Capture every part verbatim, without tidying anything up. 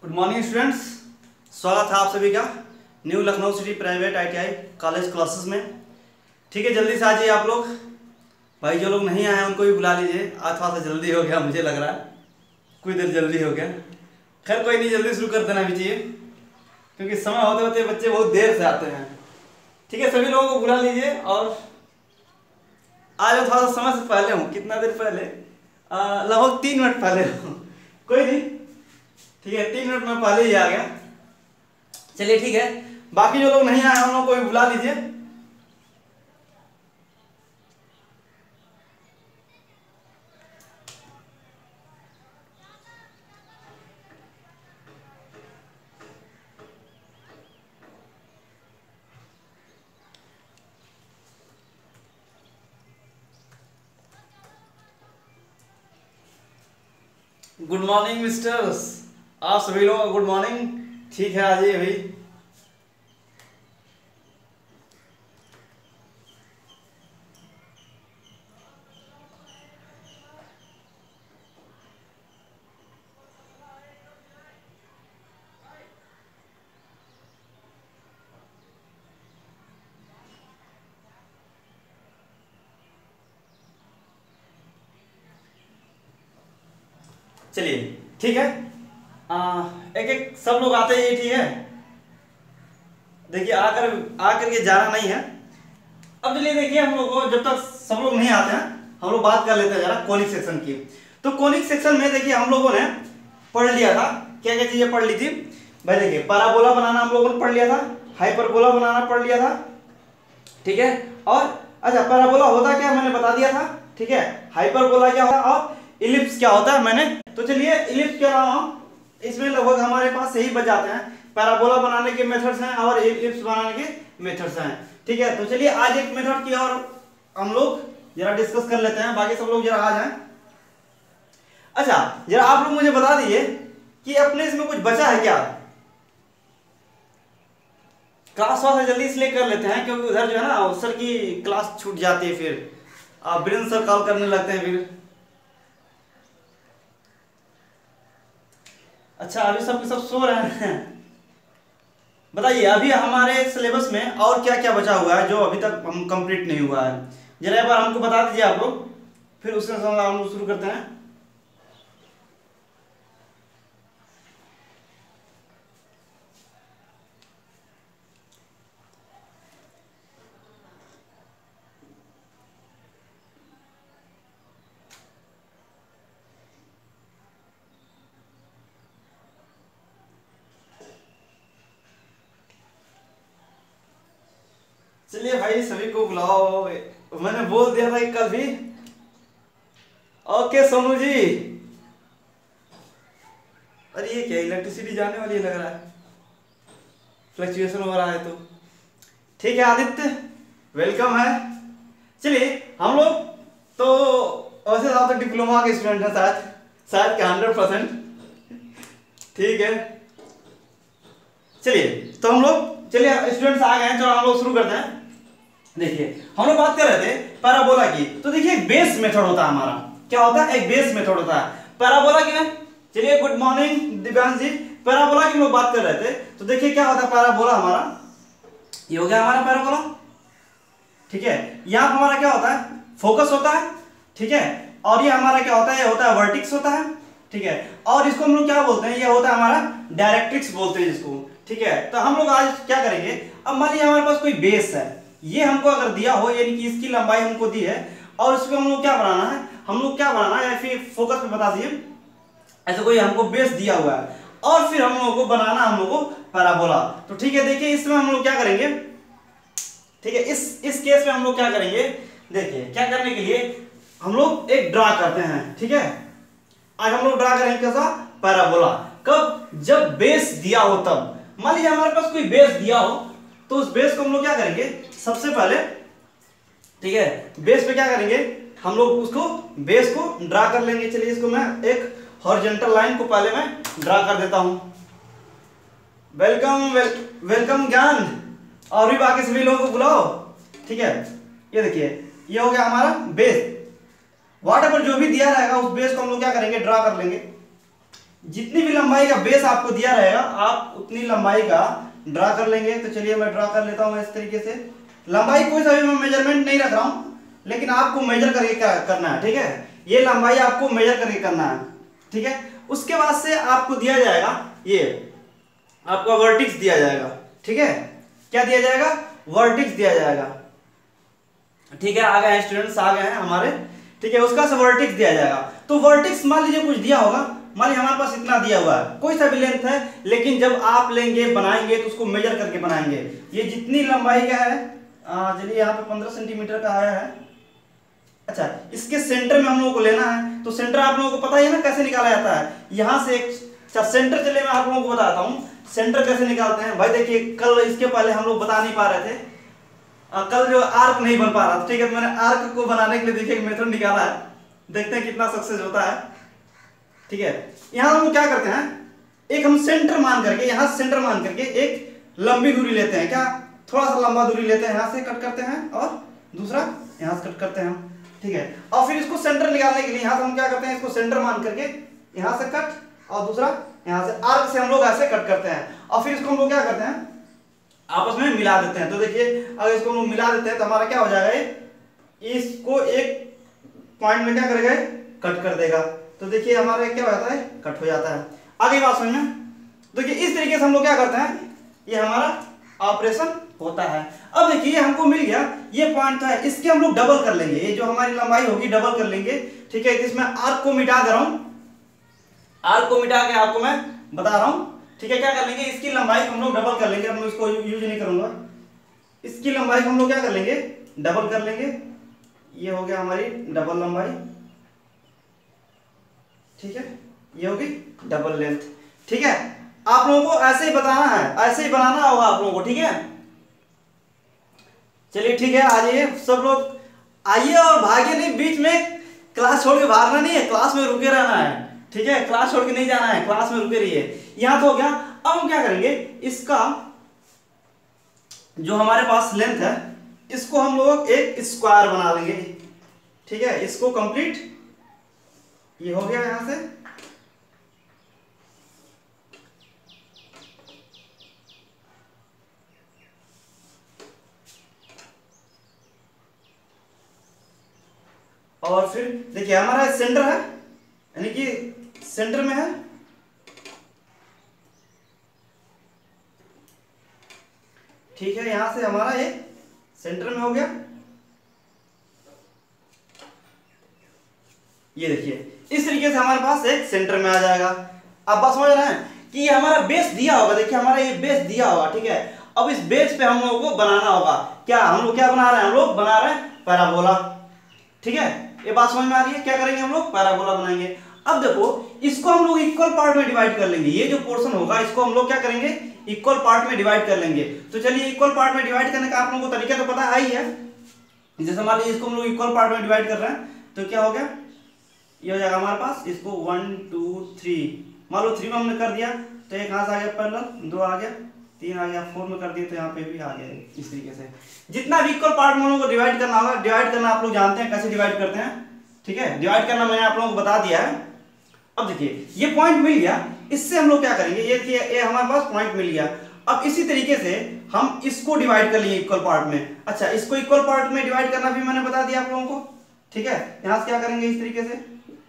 Good morning students, स्वागत है आप सभी का new Lucknow city private ITI college classes में। ठीक है, जल्दी से आ जाइए आप लोग। भाई जो लोग नहीं आए हैं उनको भी बुला लीजिए। आज थोड़ा सा जल्दी हो गया, मुझे लग रहा है कुछ देर जल्दी हो गया। खैर कोई नहीं, जल्दी शुरू कर देना भी चाहिए क्योंकि समय होते होते बच्चे बहुत देर से आते हैं। ठीक है, सभी लोगों को बुला लीजिए और आज थोड़ा सा समय से पहले हूँ। कितना देर पहले? लगभग तीन मिनट पहले हूँ। कोई नहीं, ठीक है, तीन मिनट में पहले ही आ गया। चलिए ठीक है, बाकी जो लोग नहीं आए उन लोगों को भी बुला लीजिए। गुड मॉर्निंग मिस्टर्स, आप सभी लोगों को गुड मॉर्निंग। ठीक है, आ जाइए भाई। चलिए ठीक है, आ, एक एक सब लोग आते हैं, ठीक है। देखिए आकर आकर के जाना नहीं है। अब चलिए देखिए, हम लोग को जब तक सब लोग नहीं आते हैं हम लोग बात कर लेते हैं जरा कोनिक सेक्शन की। तो कोनिक सेक्शन में देखिए हम लोगों ने पढ़ लिया था, क्या क्या चीजें पढ़ ली थी भाई। देखिए पैराबोला बनाना हम लोगों ने पढ़ लिया था, हाइपरबोला बनाना पढ़ लिया था, ठीक है। और अच्छा, पैराबोला होता क्या मैंने बता दिया था, ठीक है। हाइपरबोला क्या होता है और इलिप्स क्या होता है मैंने। तो चलिए इलिप्स के अलावा इसमें लगभग हमारे पास यही बच जाते हैं। पैराबोला बनाने के मेथड्स हैं और इलिप्स बनाने के मेथड्स हैं, ठीक है। तो चलिए आज एक मेथड की और हम लोग जरा डिस्कस कर लेते हैं। बाकी सब लोग जरा आ जाएं। अच्छा जरा आप लोग मुझे बता दीजिए कि अपने इसमें कुछ बचा है क्या। क्लास वाला जल्दी इसलिए कर लेते हैं क्योंकि उधर जो है ना सर की क्लास छूट जाती है, फिर आप वीरेंद्र सर कॉल करने लगते हैं फिर। अच्छा अभी सब सब सो रहे हैं। बताइए अभी हमारे सिलेबस में और क्या क्या बचा हुआ है जो अभी तक हम कंप्लीट नहीं हुआ है। जरा एक बार हमको बता दीजिए आप लोग, फिर उसके साथ हम लोग शुरू करते हैं। चलिए भाई सभी को बुलाओ, मैंने बोल दिया था कि कल भी। ओके सोनू जी, अरे ये क्या इलेक्ट्रिसिटी जाने वाली है लग रहा है, फ्लक्चुएशन हो रहा है। तो ठीक है आदित्य, वेलकम है। चलिए हम लोग तो वैसे आप तो डिप्लोमा के स्टूडेंट हैं शायद शायद क्या हंड्रेड परसेंट, ठीक है। चलिए तो हम लोग चलिए स्टूडेंट्स आ गए हैं, चलो हम लोग शुरू करते हैं। देखिए हम लोग बात कर रहे थे पैराबोला की। तो देखिए एक बेस मेथड होता है हमारा, क्या होता है, एक बेस मेथड होता है पैराबोला की। चलिए good morning Divyansh ji. Parabola की हम लोग बात कर रहे थे, तो देखिए क्या होता है पैराबोला हमारा, ये हो गया हमारा पैराबोला, ठीक है। यहां पर हमारा क्या होता है, फोकस होता है, ठीक है। और ये हमारा क्या होता है, ये होता है वर्टिक्स होता है, ठीक है। और इसको हम लोग क्या बोलते हैं, ये होता है हमारा डायरेक्ट्रिक्स बोलते हैं जिसको, ठीक है। तो हम लोग आज क्या करेंगे, अब मान लीजिए हमारे पास कोई बेस है, ये हमको अगर दिया हो यानी कि इसकी लंबाई हमको दी है और इसको हम लोग क्या बनाना है, हम लोग क्या बनाना है, या फिर फोकस पे बता दीजिए। ऐसे कोई हमको बेस दिया हुआ है और फिर हम लोगों को बनाना हम लोगों को पैराबोला। तो ठीक है, देखिए इसमें हम लोग क्या करेंगे, ठीक है। इस इस केस में हम लोग क्या करेंगे, देखिए क्या करने के लिए हम लोग एक ड्रा करते हैं, ठीक है। आज हम लोग ड्रा करेंगे कैसा, पैराबोला। कब, जब बेस दिया हो तब। मान लीजिए हमारे पास कोई बेस दिया हो तो उस बेस को हम लोग क्या करेंगे, सबसे पहले, ठीक है, बेस पे क्या करेंगे हम लोग, उसको बेस को ड्रा कर लेंगे। चलिए इसको मैं एक हॉरिजॉन्टल लाइन को पहले मैं ड्रा कर देता हूं। वेलकम वेल, वेलकम ज्ञान, और भी बाकी सभी लोगों को बुलाओ, ठीक है। ये देखिए ये हो गया हमारा बेस। व्हाटएवर जो भी दिया रहेगा उस बेस को हम लोग क्या करेंगे, ड्रा कर लेंगे। जितनी भी लंबाई का बेस आपको दिया रहेगा आप उतनी लंबाई का ड्रा कर लेंगे। तो चलिए मैं ड्रा कर लेता हूं इस तरीके से। लंबाई कोई सा भी मैं मेजरमेंट नहीं रख रहा हूं, लेकिन आपको मेजर करके करना है, ठीक है। ये लंबाई आपको मेजर करके करना है, ठीक है। उसके बाद से आपको दिया जाएगा, ये आपका वर्टिक्स दिया जाएगा, ठीक है। क्या दिया जाएगा? वर्टिक्स दिया जाएगा, ठीक है। आ गए हैं स्टूडेंट्स, आ गए हैं हमारे, ठीक है। उसका से वर्टिक्स दिया जाएगा। तो वर्टिक्स मान लीजिए कुछ दिया होगा, मान लीजिए हमारे पास इतना दिया हुआ है, कोई सा भी लेंथ है, लेकिन जब आप लेंगे बनाएंगे तो उसको मेजर करके बनाएंगे। ये जितनी लंबाई का है, चलिए यहाँ पे पंद्रह सेंटीमीटर का आया है। अच्छा, इसके सेंटर में हम लोगों को लेना है। तो सेंटर आप लोगों को पता ही है ना कैसे निकाला जाता है। यहां से एक सेंटर, चलिए मैं आप लोगों को बताता हूं सेंटर कैसे निकालते हैं। भाई देखिए, कल इसके पहले हम लोग बता नहीं पा रहे थे, आ, कल जो आर्क नहीं बन पा रहा था, ठीक है। तो मैंने आर्क को बनाने के लिए देखिए एक मेथड निकाला है, देखते हैं कितना सक्सेस होता है, ठीक है। यहां हम क्या करते हैं, एक हम सेंटर मान करके, यहां सेंटर मान करके एक लंबी दूरी लेते हैं, क्या थोड़ा सा लंबा दूरी लेते हैं, यहां से कट करते हैं और दूसरा यहां से कट करते हैं, ठीक है। और फिर इसको सेंटर निकालने के लिए यहां से हम क्या करते हैं, इसको सेंटर मान करके यहां से कट और दूसरा यहां से आर्क से हम लोग ऐसे कट करते हैं। और फिर इसको हम लोग क्या करते हैं, आपस में मिला देते हैं। तो देखिए, अगर इसको हम लोग मिला देते हैं तो हमारा क्या हो जाएगा, इसको एक पॉइंट में क्या करेगा, कट कर देगा। तो देखिए हमारा क्या हो जाता है, कट हो जाता है। आगे बात समझ में। देखिए इस तरीके से हम लोग क्या करते हैं, ये हमारा ऑपरेशन होता है। अब देखिए हमको मिल गया, ये पॉइंट है, इसके हम लोग डबल कर लेंगे, ये जो हमारी लंबाई होगी डबल कर लेंगे, ठीक है। इसमें आर्क को मिटा दे रहा हूं, आर्क को मिटा के आपको मैं बता रहा हूं, ठीक है। क्या कर लेंगे, इसकी लंबाई हम लोग डबल कर लेंगे। अब मैं इसको यूज नहीं करूंगा, इसकी लंबाई हम लोग क्या कर लेंगे, डबल कर लेंगे। ये हो गया हमारी डबल लंबाई, ठीक है। ये होगी डबल लेंथ, ठीक है। आप लोगों को ऐसे ही बताना है, ऐसे ही बनाना होगा आप लोगों को, ठीक है। चलिए ठीक है, आ जाइए सब लोग, आइए और भागिए नहीं, बीच में क्लास छोड़ के भागना नहीं है, क्लास में रुके रहना है, ठीक है। क्लास छोड़ के नहीं जाना है, क्लास में रुके रहिए। यहां तो हो गया। अब हम क्या करेंगे, इसका जो हमारे पास लेंथ है, इसको हम लोग एक स्क्वायर बना लेंगे, ठीक है। इसको कंप्लीट, ये हो गया यहां से, और फिर देखिए हमारा सेंटर है, यानी कि सेंटर में है, ठीक है। यहां से हमारा ये सेंटर में हो गया, ये देखिए इस तरीके से हमारे पास एक सेंटर में आ जाएगा। अब बात समझ रहे हैं कि ये हमारा बेस दिया होगा, देखिए हमारा ये बेस दिया होगा, ठीक है। अब इस बेस पे हम लोगों को बनाना होगा, क्या हम लोग क्या बना रहे हैं, हम लोग बना रहे हैं पैराबोला, ठीक है। ये बात समझ में आ रही है, क्या करेंगे हम लोग, पैराबोला बनाएंगे। अब देखो इसको हम लोग इक्वल पार्ट में डिवाइड कर लेंगे, ये जो पोर्शन होगा इसको हम लोग क्या करेंगे, इक्वल पार्ट में डिवाइड कर लेंगे। तो चलिए इक्वल पार्ट में डिवाइड करने का आप लोगों को तरीका तो पता है ही है। जैसे मान लीजिए इसको हम लोग इक्वल पार्ट में डिवाइड कर रहे हैं, तो क्या हो गया, ये हो जाएगा हमारे पास, इसको वन टू थ्री, मान लो थ्री में हमने कर दिया तो एक हाथ आ गया पैरेलल, दो आ गया, तीन आ गया, फोर में कर दिया तो यहाँ पे भी आ गया। इस तरीके से जितना भी इक्वल पार्ट में हम लोगों को डिवाइड करना होगा, डिवाइड करना आप लोग जानते हैं कैसे डिवाइड करते हैं, ठीक है। डिवाइड करना मैंने आप लोगों को बता दिया है। अब देखिए ये पॉइंट मिल गया, इससे हम लोग क्या करेंगे, ये ये, ये हमारे पास पॉइंट मिल गया। अब इसी तरीके से हम इसको डिवाइड कर लेंगे इक्वल पार्ट में। अच्छा, इसको इक्वल पार्ट में डिवाइड करना भी मैंने बता दिया आप लोगों को, ठीक है। यहां से क्या करेंगे, इस तरीके से,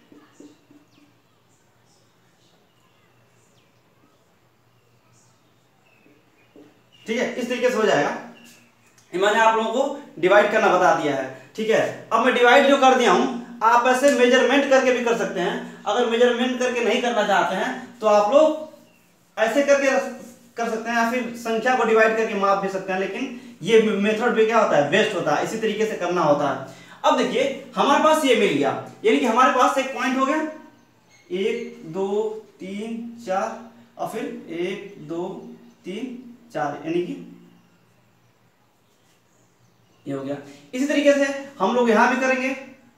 ठीक है, इस तरीके से हो जाएगा। मैंने आप लोगों को डिवाइड करना बता दिया है, ठीक है। अब मैं डिवाइड जो कर दिया हूं, आप ऐसे मेजरमेंट करके भी कर सकते हैं। अगर मेजरमेंट करके नहीं करना चाहते हैं तो आप लोग ऐसे करके कर सकते हैं, या फिर संख्या को डिवाइड करके माप भी सकते हैं, लेकिन ये मेथड भी क्या होता है, बेस्ट होता है, इसी तरीके से करना होता है। अब देखिए हमारे पास ये मिल गया, यानी कि हमारे पास एक पॉइंट हो गया, एक दो तीन चार, और फिर एक दो तीन चार, यानी कि ये हो गया। इसी तरीके से हम लोग यहां भी करेंगे,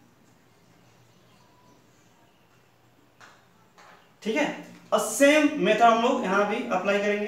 ठीक है। और सेम मेथड हम लोग यहां भी अप्लाई करेंगे।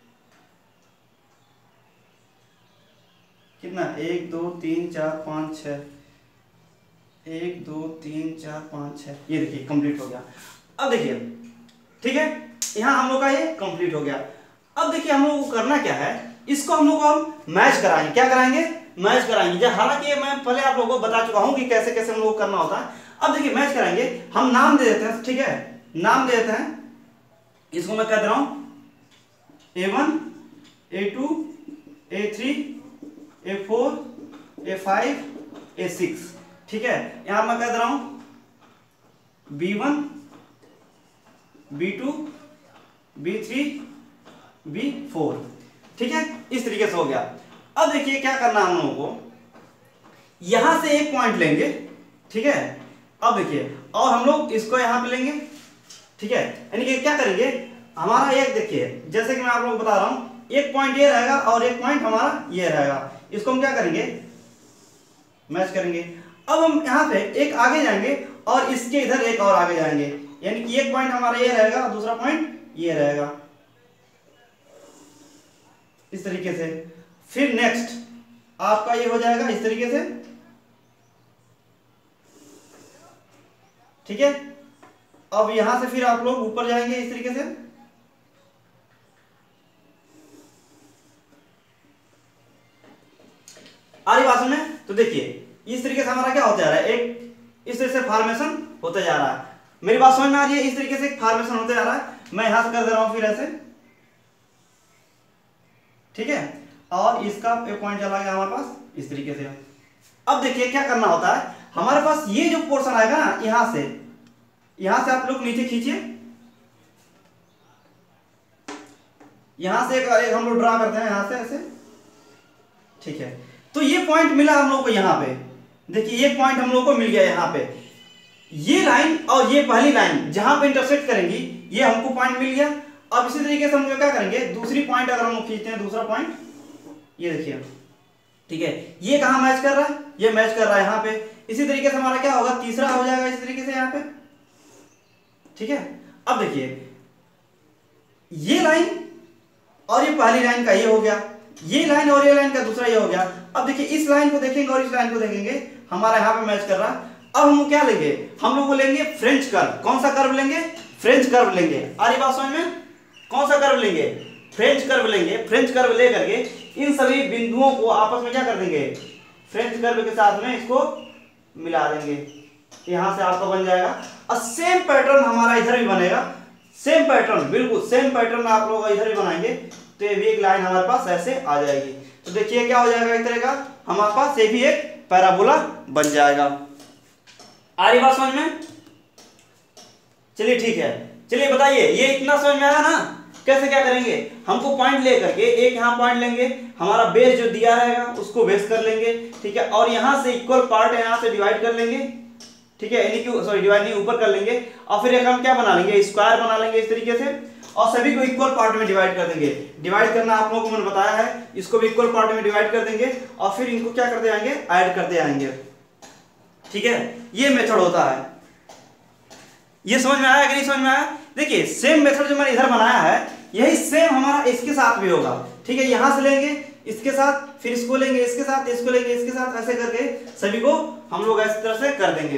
कितना, एक दो तीन चार पांच छह, एक दो तीन चार पांच छह, ये देखिए कंप्लीट हो गया। अब देखिए ठीक है, यहाँ हम लोग का ये कंप्लीट हो गया। अब देखिए हम लोग को करना क्या है, इसको हम लोग को हम मैच कराएंगे। क्या कराएंगे? मैच कराएंगे। हालांकि मैं पहले आप लोगों को बता चुका हूं कि कैसे कैसे हम लोग को करना होता है। अब देखिए मैच कराएंगे, हम नाम दे देते हैं, ठीक है, नाम दे देते हैं। इसको मैं कह दे रहा हूं A one, A two, A three, A four, A five, A six, ठीक है। यहां मैं कह दे रहा हूं B one, B two, B three, B four, ठीक है। इस तरीके से हो गया। अब देखिए क्या करना है हम लोगों को, यहां से एक पॉइंट लेंगे, ठीक है। अब देखिए और हम लोग इसको यहां पे लेंगे, ठीक है। यानी कि क्या करेंगे, हमारा एक देखिए जैसे कि मैं आप लोगों को बता रहा हूं, एक पॉइंट ये रहेगा और एक पॉइंट हमारा ये रहेगा। इसको हम क्या करेंगे, मैच करेंगे। अब हम यहां पे एक आगे जाएंगे और इसके इधर एक और आगे जाएंगे, यानी कि एक पॉइंट हमारा ये रहेगा और दूसरा पॉइंट ये रहेगा, इस तरीके से। फिर नेक्स्ट आपका ये हो जाएगा इस तरीके से, ठीक है। अब यहां से फिर आप लोग ऊपर जाएंगे इस तरीके से, आ रही बात में। तो देखिए इस तरीके से हमारा क्या होता जा रहा है, एक इस तरह से फॉर्मेशन होते जा रहा है। मेरी बात समझ में आ रही है? इस तरीके से फॉर्मेशन होते जा रहा है। मैं यहां से कर दे रहा हूं फिर ऐसे, ठीक है। और इसका एक पॉइंट चला गया हमारे पास इस तरीके से। अब देखिए क्या करना होता है, हमारे पास ये जो पोर्शन आएगा ना, यहां से यहां से आप लोग नीचे खींचिए, यहां से एक, एक हम लोग ड्रा करते हैं यहां से ऐसे, ठीक है। तो ये पॉइंट मिला हम लोग को यहाँ पे, देखिए ये पॉइंट हम लोग को मिल गया यहाँ पे। ये लाइन और ये पहली लाइन जहां पे इंटरसेक्ट करेंगी, ये हमको पॉइंट मिल गया। अब इसी तरीके से हम लोग क्या करेंगे, दूसरी पॉइंट अगर हम खींचते हैं, दूसरा पॉइंट ये देखिए, ठीक है। ये कहां मैच कर रहा है, ये मैच कर रहा है यहाँ पे। इसी तरीके से हमारा क्या होगा, तीसरा हो जाएगा इस तरीके से यहाँ पे, ठीक है। अब देखिए ये लाइन और ये पहली लाइन का ये हो गया, ये लाइन और ये लाइन का दूसरा ये हो गया। अब देखिए इस लाइन को देखेंगे और इस लाइन को देखेंगे, हमारा यहाँ पे मैच कर रहा है। अब हम क्या लेंगे, हम लोग को लेंगे फ्रेंच कर्व। कौन सा कर्व लेंगे, फ्रेंच कर्व लेंगे। आ रही बात समझ में? कौन सा कर्व लेंगे, फ्रेंच कर्व लेंगे। फ्रेंच कर्व लेकर के इन सभी बिंदुओं को आपस में क्या कर देंगे, फ्रेंच कर्व के साथ में इसको मिला देंगे। यहां से आपका बन जाएगा और सेम पैटर्न हमारा इधर भी बनेगा, सेम पैटर्न, बिल्कुल सेम पैटर्न आप लोग इधर भी बनाएंगे। तो ये भी एक लाइन हमारे पास ऐसे आ जाएगी। तो देखिए क्या हो जाएगा, एक तरह का हमारे पास ये भी एक पैराबोला बन जाएगा। आ रही बात समझ में? चलिए ठीक है, चलिए बताइए ये इतना समझ में आया ना, कैसे क्या करेंगे। हमको पॉइंट लेकर के एक यहाँ पॉइंट लेंगे, हमारा बेस जो दिया रहेगा उसको बेस कर लेंगे, ठीक है। और यहाँ से इक्वल पार्ट यहाँ से डिवाइड कर लेंगे, ठीक है, यानी कि सॉरी डिवाइड नहीं ऊपर कर लेंगे। और फिर एक हम क्या बना लेंगे, स्क्वायर बना लेंगे इस तरीके से, और सभी को इक्वल पार्ट में डिवाइड कर देंगे। डिवाइड करना आप लोगों को मैंने बताया है, इसको भी इक्वल पार्ट में डिवाइड कर देंगे और फिर इनको क्या करते जाएंगे, ऐड करते जाएंगे, ठीक है। ये मेथड होता है। ये समझ में आया कि नहीं समझ में आया? देखिए सेम मेथड जो मैंने इधर बनाया है, यही सेम हमारा इसके साथ भी होगा, ठीक है। यहां से लेंगे इसके साथ, फिर इसको लेंगे इसके साथ, इसको लेंगे इसके साथ, ऐसे करके सभी को हम लोग इस तरह से कर देंगे।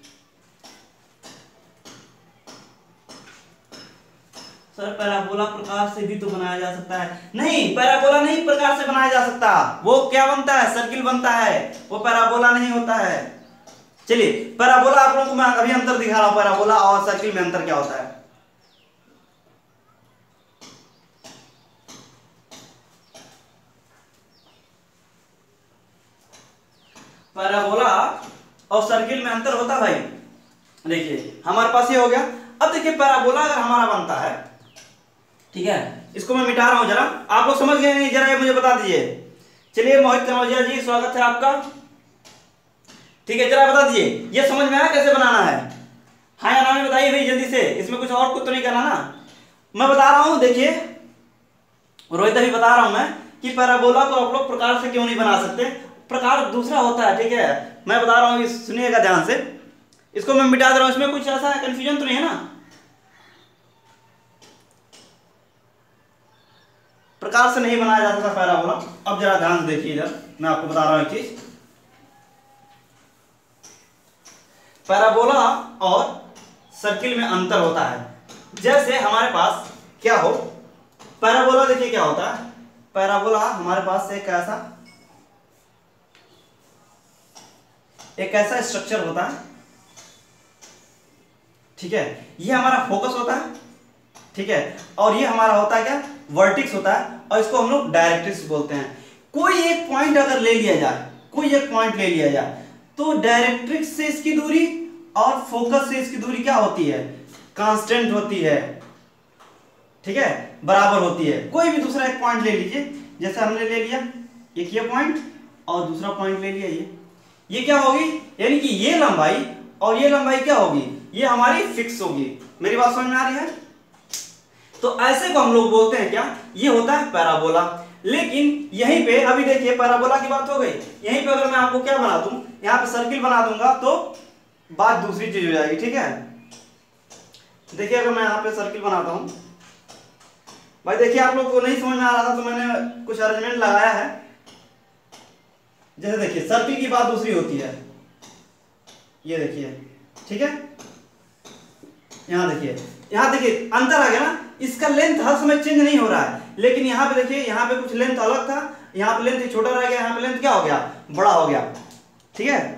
सर पैराबोला प्रकार से भी तो बनाया जा सकता है। नहीं, पैराबोला नहीं प्रकार से बनाया जा सकता, वो क्या बनता है, सर्किल बनता है, वो पैराबोला नहीं होता है। चलिए पैराबोला आप लोगों को मैं अभी अंतर दिखा रहा हूं, पैराबोला और सर्किल में अंतर क्या होता है। पैराबोला और सर्किल में अंतर होता है भाई। देखिए हमारे पास ये हो गया। अब देखिए पैराबोला अगर हमारा बनता है, ठीक है, इसको मैं मिटा रहा हूं, जरा आप लोग समझ गए नहीं, जरा ये मुझे बता दीजिए। चलिए मोहित कनौजिया जी स्वागत है आपका, ठीक है, जरा बता दीजिए ये समझ में आया कैसे बनाना है। हाँ या ना में बताइए भाई जल्दी से, इसमें कुछ और कुछ तो नहीं करना ना। मैं बता रहा हूं, देखिए रोहित अभी बता रहा हूं मैं कि पैराबोला को आप लोग प्रकार से क्यों नहीं बना सकते, प्रकार दूसरा होता है, ठीक है। मैं बता रहा हूं, सुनिएगा ध्यान से, इसको मैं मिटा दे रहा हूं, इसमें कुछ ऐसा कंफ्यूजन तो नहीं है ना। प्रकार से नहीं बनाया जा सकता पैराबोला। अब जरा ध्यान से देखिए, इधर मैं आपको बता रहा हूं एक चीज। पैराबोला और सर्किल में अंतर होता है। जैसे हमारे पास क्या हो, पैराबोला देखिए क्या होता है, पैराबोला हमारे पास एक ऐसा एक ऐसा स्ट्रक्चर होता है, ठीक है, ये हमारा फोकस होता है, ठीक है, और ये हमारा होता है क्या, वर्टिक्स होता है, और इसको हम लोग डायरेक्ट्रिक्स बोलते हैं। कोई एक पॉइंट अगर ले लिया जाए, कोई एक पॉइंट ले लिया जाए तो डायरेक्ट्रिक्स से इसकी दूरी और फोकस से इसकी दूरी क्या होती है, कांस्टेंट होती है, ठीक है, बराबर होती है। कोई भी दूसरा एक पॉइंट ले लीजिए, जैसे हमने ले लिया एक ये पॉइंट और दूसरा पॉइंट ले लिया ये ये क्या होगी, यानी कि ये लंबाई और ये लंबाई क्या होगी, ये हमारी फिक्स होगी। मेरी बात समझ में आ रही है? तो ऐसे को हम लोग बोलते हैं क्या, ये होता है पैराबोला। लेकिन यहीं पे अभी देखिए पैराबोला की बात हो गई, यहीं पे अगर मैं आपको क्या बना दूं, यहाँ पे सर्किल बना दूंगा तो बात दूसरी चीज हो जाएगी, ठीक है। देखिए अगर मैं यहाँ पे सर्किल बनाता हूं, भाई देखिए आप लोग को नहीं समझ में आ रहा था तो मैंने कुछ अरेंजमेंट लगाया है। जैसे देखिए सर्किल की बात दूसरी होती है, ये देखिए, ठीक है, यहां देखिए, यहां देखिए अंतर आ गया ना, इसका लेंथ हर समय चेंज नहीं हो रहा है, लेकिन यहां पे देखिए, यहां पे कुछ लेंथ अलग था, यहां पे लेंथ छोटा रह गया, यहां पे लेंथ क्या हो गया, बड़ा हो गया, ठीक है।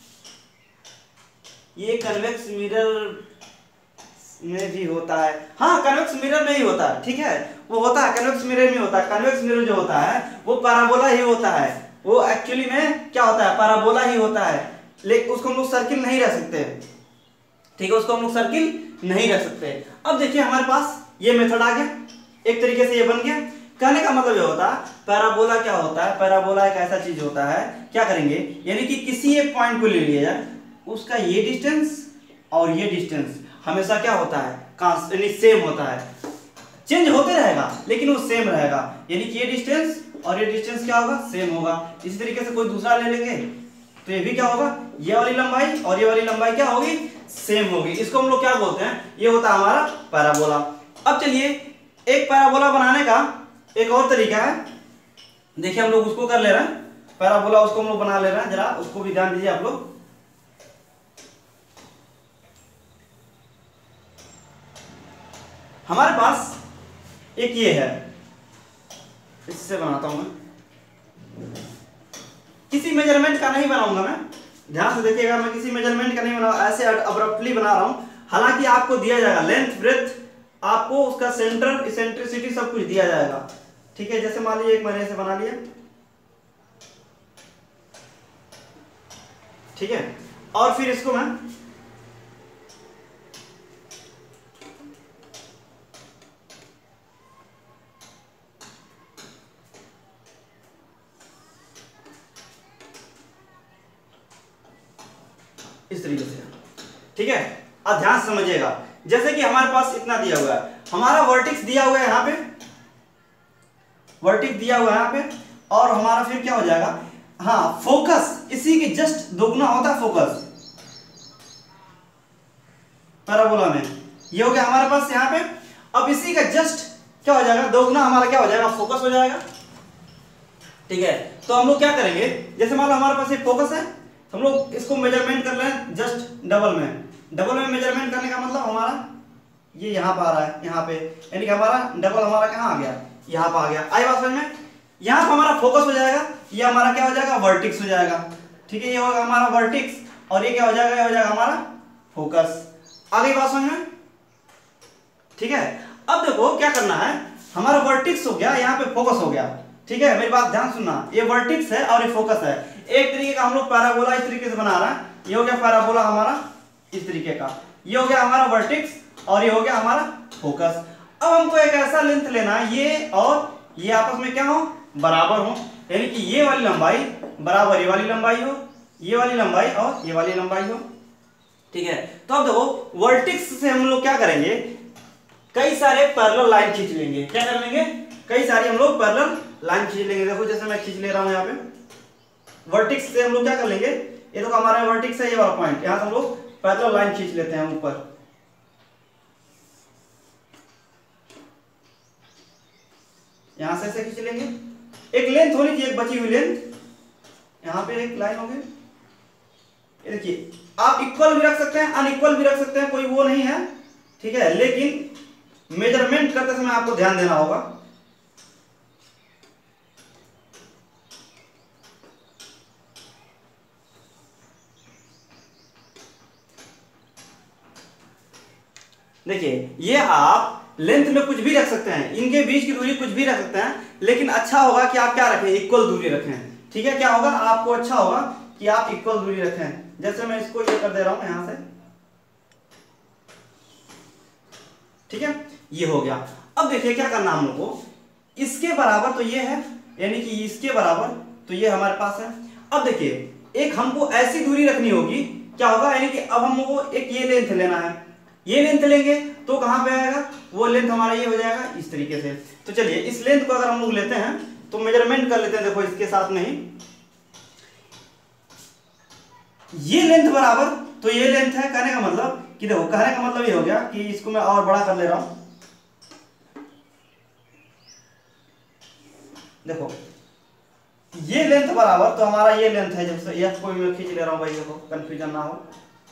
ये कन्वेक्स मिरर में भी होता है, हाँ कन्वेक्स मिरर में ही होता है, ठीक है, वो होता है कन्वेक्स मिरर में होता है। कन्वेक्स मिरर जो होता है वो पैराबोला ही होता है, वो एक्चुअली में क्या होता है, पैराबोला ही होता है, लेकिन उसको हम लोग सर्किल नहीं रह सकते, ठीक है, उसको हम लोग सर्किल नहीं रख सकते। अब देखिए हमारे पास ये मेथड आ गया, एक तरीके से ये बन गया। कहने का मतलब ये होता है पैराबोला क्या होता है, पैराबोला एक ऐसा चीज होता है, क्या करेंगे, यानी कि किसी एक पॉइंट को ले लिया जाए, उसका ये डिस्टेंस और ये डिस्टेंस हमेशा क्या होता है, यानी सेम होता है, चेंज होते रहेगा लेकिन वो सेम रहेगा, यानी कि ये डिस्टेंस और ये डिस्टेंस क्या होगा, सेम होगा। इसी तरीके से कोई दूसरा ले लेंगे तो ये भी क्या होगा, ये वाली लंबाई और ये वाली लंबाई क्या होगी, सेम होगी। इसको हम लोग क्या बोलते हैं, ये होता है हमारा पैराबोला। अब चलिए एक पैराबोला बनाने का एक और तरीका है, देखिए हम लोग उसको कर ले रहे हैं, पैराबोला उसको हम लोग बना ले रहे हैं, जरा उसको भी ध्यान दीजिए आप लोग। हमारे पास एक ये है, इससे बनाता हूं मैं, किसी मेजरमेंट का नहीं बनाऊंगा मैं, ध्यान से देखिएगा, मैं किसी मेजरमेंट का नहीं बना, ऐसे अब्रप्टली बना रहा हूं। हालांकि आपको दिया जाएगा लेंथ ब्रेथ, आपको उसका सेंटर इसेंट्रिसिटी सब कुछ दिया जाएगा, ठीक है। जैसे मान लीजिए एक मैंने ऐसे बना लिया, ठीक है, और फिर इसको मैं इस तरीके से, ठीक है। अब ध्यान से समझिएगा, जैसे कि हमारे पास इतना दिया हुआ है, हमारा वर्टिक्स दिया हुआ है, यहां पे वर्टिक्स दिया हुआ है यहां पे, और हमारा फिर क्या हो जाएगा, हाँ फोकस इसी के जस्ट दोगुना होता है फोकस पैराबोला में, ये हो गया हमारे पास यहाँ पे। अब इसी का जस्ट क्या हो जाएगा, दोगुना हमारा क्या हो जाएगा, फोकस हो जाएगा, ठीक है। तो हम लोग क्या करेंगे, जैसे मान लो हमारे पास एक फोकस है, हम लोग इसको मेजरमेंट कर रहे हैं जस्ट डबल में, डबल में मेजरमेंट करने का मतलब हमारा ये यहाँ पर आ रहा है, यहाँ पे, यानी कि हमारा डबल हमारा कहाँ आ गया, यहाँ पर आ गया। आई बात समझ में, यहाँ पर हमारा फोकस हो जाएगा, ये हमारा क्या हो जाएगा, वर्टिक्स हो जाएगा, ठीक है, ये होगा हमारा वर्टिक्स, और ये क्या हो जाएगा, ये हो जाएगा हमारा फोकस। आ गई बात समझ में, ठीक है। अब देखो क्या करना है, हमारा वर्टिक्स हो गया, यहाँ पे फोकस हो गया, ठीक है, मेरी बात ध्यान सुनना, ये वर्टिक्स है और ये फोकस है। एक तरीके का हम लोग पैराबोला इस तरीके से बना रहा है, ये हो गया पैराबोला हमारा इस तरीके का, ये हो गया हमारा वर्टिक्स और ये हो गया हमारा फोकस। अब हमको एक ऐसा लेंथ लेना है, ये और ये आपस में क्या हो, बराबर हो, यानी कि ये वाली लंबाई बराबर ये वाली लंबाई हो, ये वाली लंबाई और ये वाली लंबाई हो, ठीक है। तो अब देखो वर्टिक्स से हम लोग क्या करेंगे, कई सारे पैरेलल लाइन खींच लेंगे, क्या कर लेंगे, कई सारी हम लोग पैरेलल लाइन खींच लेंगे। देखो जैसे मैं खींच ले रहा हूं यहाँ पे, वर्टिक्स से हम लोग क्या कर लेंगे, ये देखो हमारा वर्टिक्स है ये वाला पॉइंट, यहां से हम लोग पैरेलल लाइन खींच लेते हैं ऊपर, यहां से ऐसे खींच लेंगे, एक लेंथ होनी चाहिए, एक बची हुई लेंथ, यहां पे एक लाइन होगी, ये देखिए आप इक्वल भी रख सकते हैं, अनइक्वल भी रख सकते हैं, कोई वो नहीं है, ठीक है, लेकिन मेजरमेंट करते समय आपको ध्यान देना होगा। देखिए ये आप लेंथ में कुछ भी रख सकते हैं, इनके बीच की दूरी कुछ भी रख सकते हैं, लेकिन अच्छा होगा कि आप क्या रखें, इक्वल दूरी रखें। ठीक है, क्या होगा आपको अच्छा होगा कि आप इक्वल दूरी रखें। जैसे मैं इसको ये कर दे रहा हूं यहां से, ठीक है, ये हो गया। अब देखिए क्या करना हम लोग को, इसके बराबर तो ये है, यानी कि इसके बराबर तो ये हमारे पास है। अब देखिए एक हमको ऐसी दूरी रखनी होगी, क्या होगा, यानी कि अब हमको एक ये लेंथ लेना है, ये लेंथ लेंगे तो कहां पे आएगा, वो लेंथ हमारा ये हो जाएगा इस तरीके से। तो चलिए इस लेंथ को अगर हम लोग लेते हैं तो मेजरमेंट कर लेते हैं। देखो इसके साथ में ही ये लेंथ बराबर तो ये लेंथ है, कहने का मतलब कि देखो, कहने का मतलब ये हो गया कि इसको मैं और बड़ा कर ले रहा हूं। देखो ये लेंथ बराबर तो हमारा ये लेंथ है, जब से एफ को मैं खींच ले रहा हूं भाई, देखो कंफ्यूजन ना हो।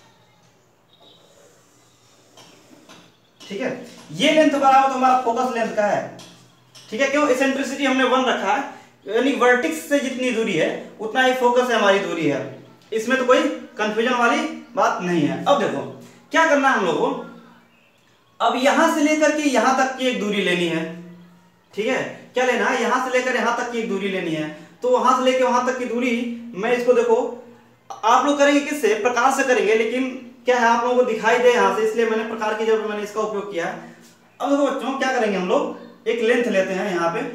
ठीक है, ये लेंथ बराबर तो हमारा फोकस लेंथ का है। ठीक है, क्यों, एसेंट्रिसिटी हमने वन रखा है, यानी वर्टेक्स से जितनी दूरी है उतना ही फोकस से हमारी दूरी है, इसमें तो कोई कंफ्यूजन वाली बात नहीं है। अब देखो क्या करना है हम लोगों को, अब यहां से लेकर के यहां तक की एक दूरी लेनी है। ठीक है, क्या लेना है, यहां से लेकर यहां तक की एक दूरी लेनी है। तो वहां से लेकर वहां तक की दूरी मैं इसको, देखो आप लोग करेंगे किससे, प्रकार से करेंगे, लेकिन क्या है आप लोगों को दिखाई दे यहां से, इसलिए मैंने प्रकार की जगह मैंने इसका उपयोग किया है। अब देखो बच्चों क्या करेंगे हम लोग, एक लेंथ लेते हैं यहाँ पे,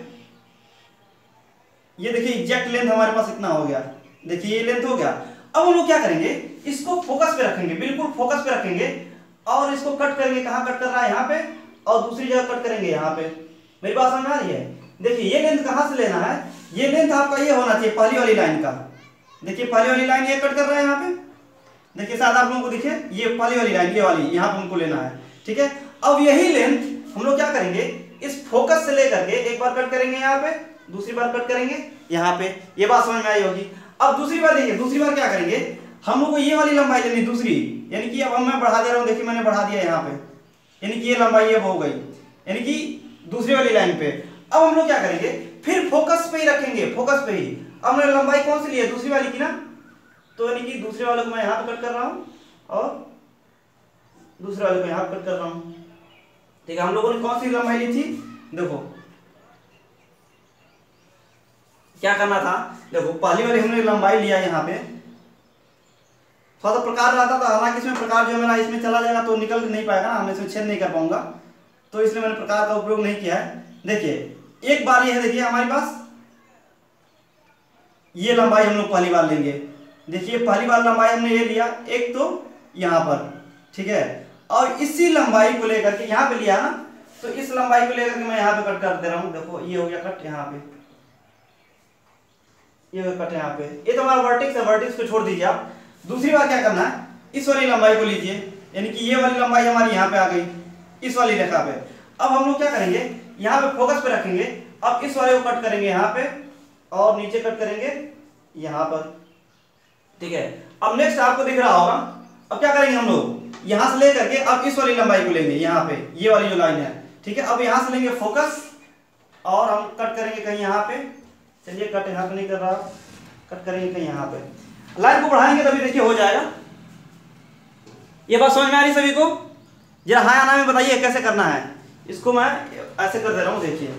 ये देखिए एग्जैक्ट लेंथ हमारे पास इतना हो गया, देखिए ये लेंथ हो गया। अब हम लोग क्या करेंगे, इसको फोकस पे रखेंगे, बिल्कुल फोकस पे रखेंगे, और इसको कट करेंगे, कहां कट कर रहा है, यहाँ पे, और दूसरी जगह कट करेंगे यहाँ पे। मेरी बात समझ में आ रही है। देखिए ये लेंथ कहां से लेना है, ये लेंथ आपका ये होना चाहिए पहली वाली लाइन का। देखिए पहली वाली लाइन ये कट कर रहा है यहाँ पे, देखिए शायद आप लोगों को दिखे, ये पहली वाली लाइन, ये वाली यहाँ पे हमको लेना है। ठीक है, अब यही लेंथ हम लोग क्या करेंगे, इस फोकस से लेकर के एक बार कट करेंगे यहाँ पे, दूसरी बार कट करेंगे यहाँ पे। ये बात समझ में आई होगी। अब दूसरी बार देखिए, दूसरी बार क्या करेंगे, हम लोग को ये वाली लंबाई लेनी दूसरी, यानी कि अब मैं बढ़ा दे रहा हूँ, देखिए मैंने बढ़ा दिया यहाँ पे, यानी कि ये लंबाई अब हो गई, यानी कि दूसरी वाली लाइन पे। अब हम लोग क्या करेंगे, फिर फोकस पे ही रखेंगे, फोकस पे ही। अब मैंने लंबाई कौन सी ली है, दूसरी वाली की ना, तो यानी कि दूसरे वाले को मैं यहाँ पे कट कर रहा हूँ और दूसरे वाले को यहाँ पे कट कर रहा हूँ। ठीक है, हम लोगों ने कौन सी लंबाई ली थी, देखो क्या करना था, देखो पहली वाली हमने लंबाई लिया यहाँ पे, थोड़ा सा प्रकार रहता था, हालांकि इसमें प्रकार जो है मेरा इसमें चला जाएगा तो निकल नहीं पाएगा ना, हम इसमें छेद नहीं कर पाऊंगा, तो इसलिए मैंने प्रकार का उपयोग नहीं किया है। देखिए एक बार ये है, देखिए हमारे पास ये लंबाई हम लोग पहली बार लेंगे, देखिए पहली बार लंबाई हमने ये लिया एक तो यहाँ पर, ठीक है, और इसी लंबाई को लेकर के यहाँ पे लिया ना, तो इस लंबाई को लेकर के मैं यहाँ पे कट कर दे रहा हूँ। देखो ये हो गया कट यहाँ पे, ये हो गया कट यहाँ पे, ये तो हमारा वर्टेक्स है, वर्टेक्स को छोड़ दीजिए आप। दूसरी बार क्या करना है, इस वाली लंबाई को लीजिए, यानी कि ये वाली लंबाई हमारी यहाँ पे आ गई, इस वाली रेखा पे। अब हम लोग क्या करेंगे, यहाँ पे फोकस पे रखेंगे, अब इस वाले को कट करेंगे यहाँ पे और नीचे कट करेंगे यहाँ पर। ठीक है, अब नेक्स्ट आपको दिख रहा होगा, अब क्या करेंगे हम लोग, यहां से लेकर के अब इस वाली लंबाई को लेंगे यहाँ पे, ये वाली जो लाइन है। ठीक है, अब यहां से लेंगे फोकस और हम कट करेंगे कहीं यहाँ पे, चलिए कट यहाँ पे नहीं कर रहा, कट करेंगे कहीं यहाँ पे, लाइन को बढ़ाएंगे तभी देखिए हो जाएगा। ये बात समझ में आ रही सभी को, जरा हाँ या ना में बताइए कैसे करना है। इसको मैं ऐसे कर दे रहा हूं, देखिए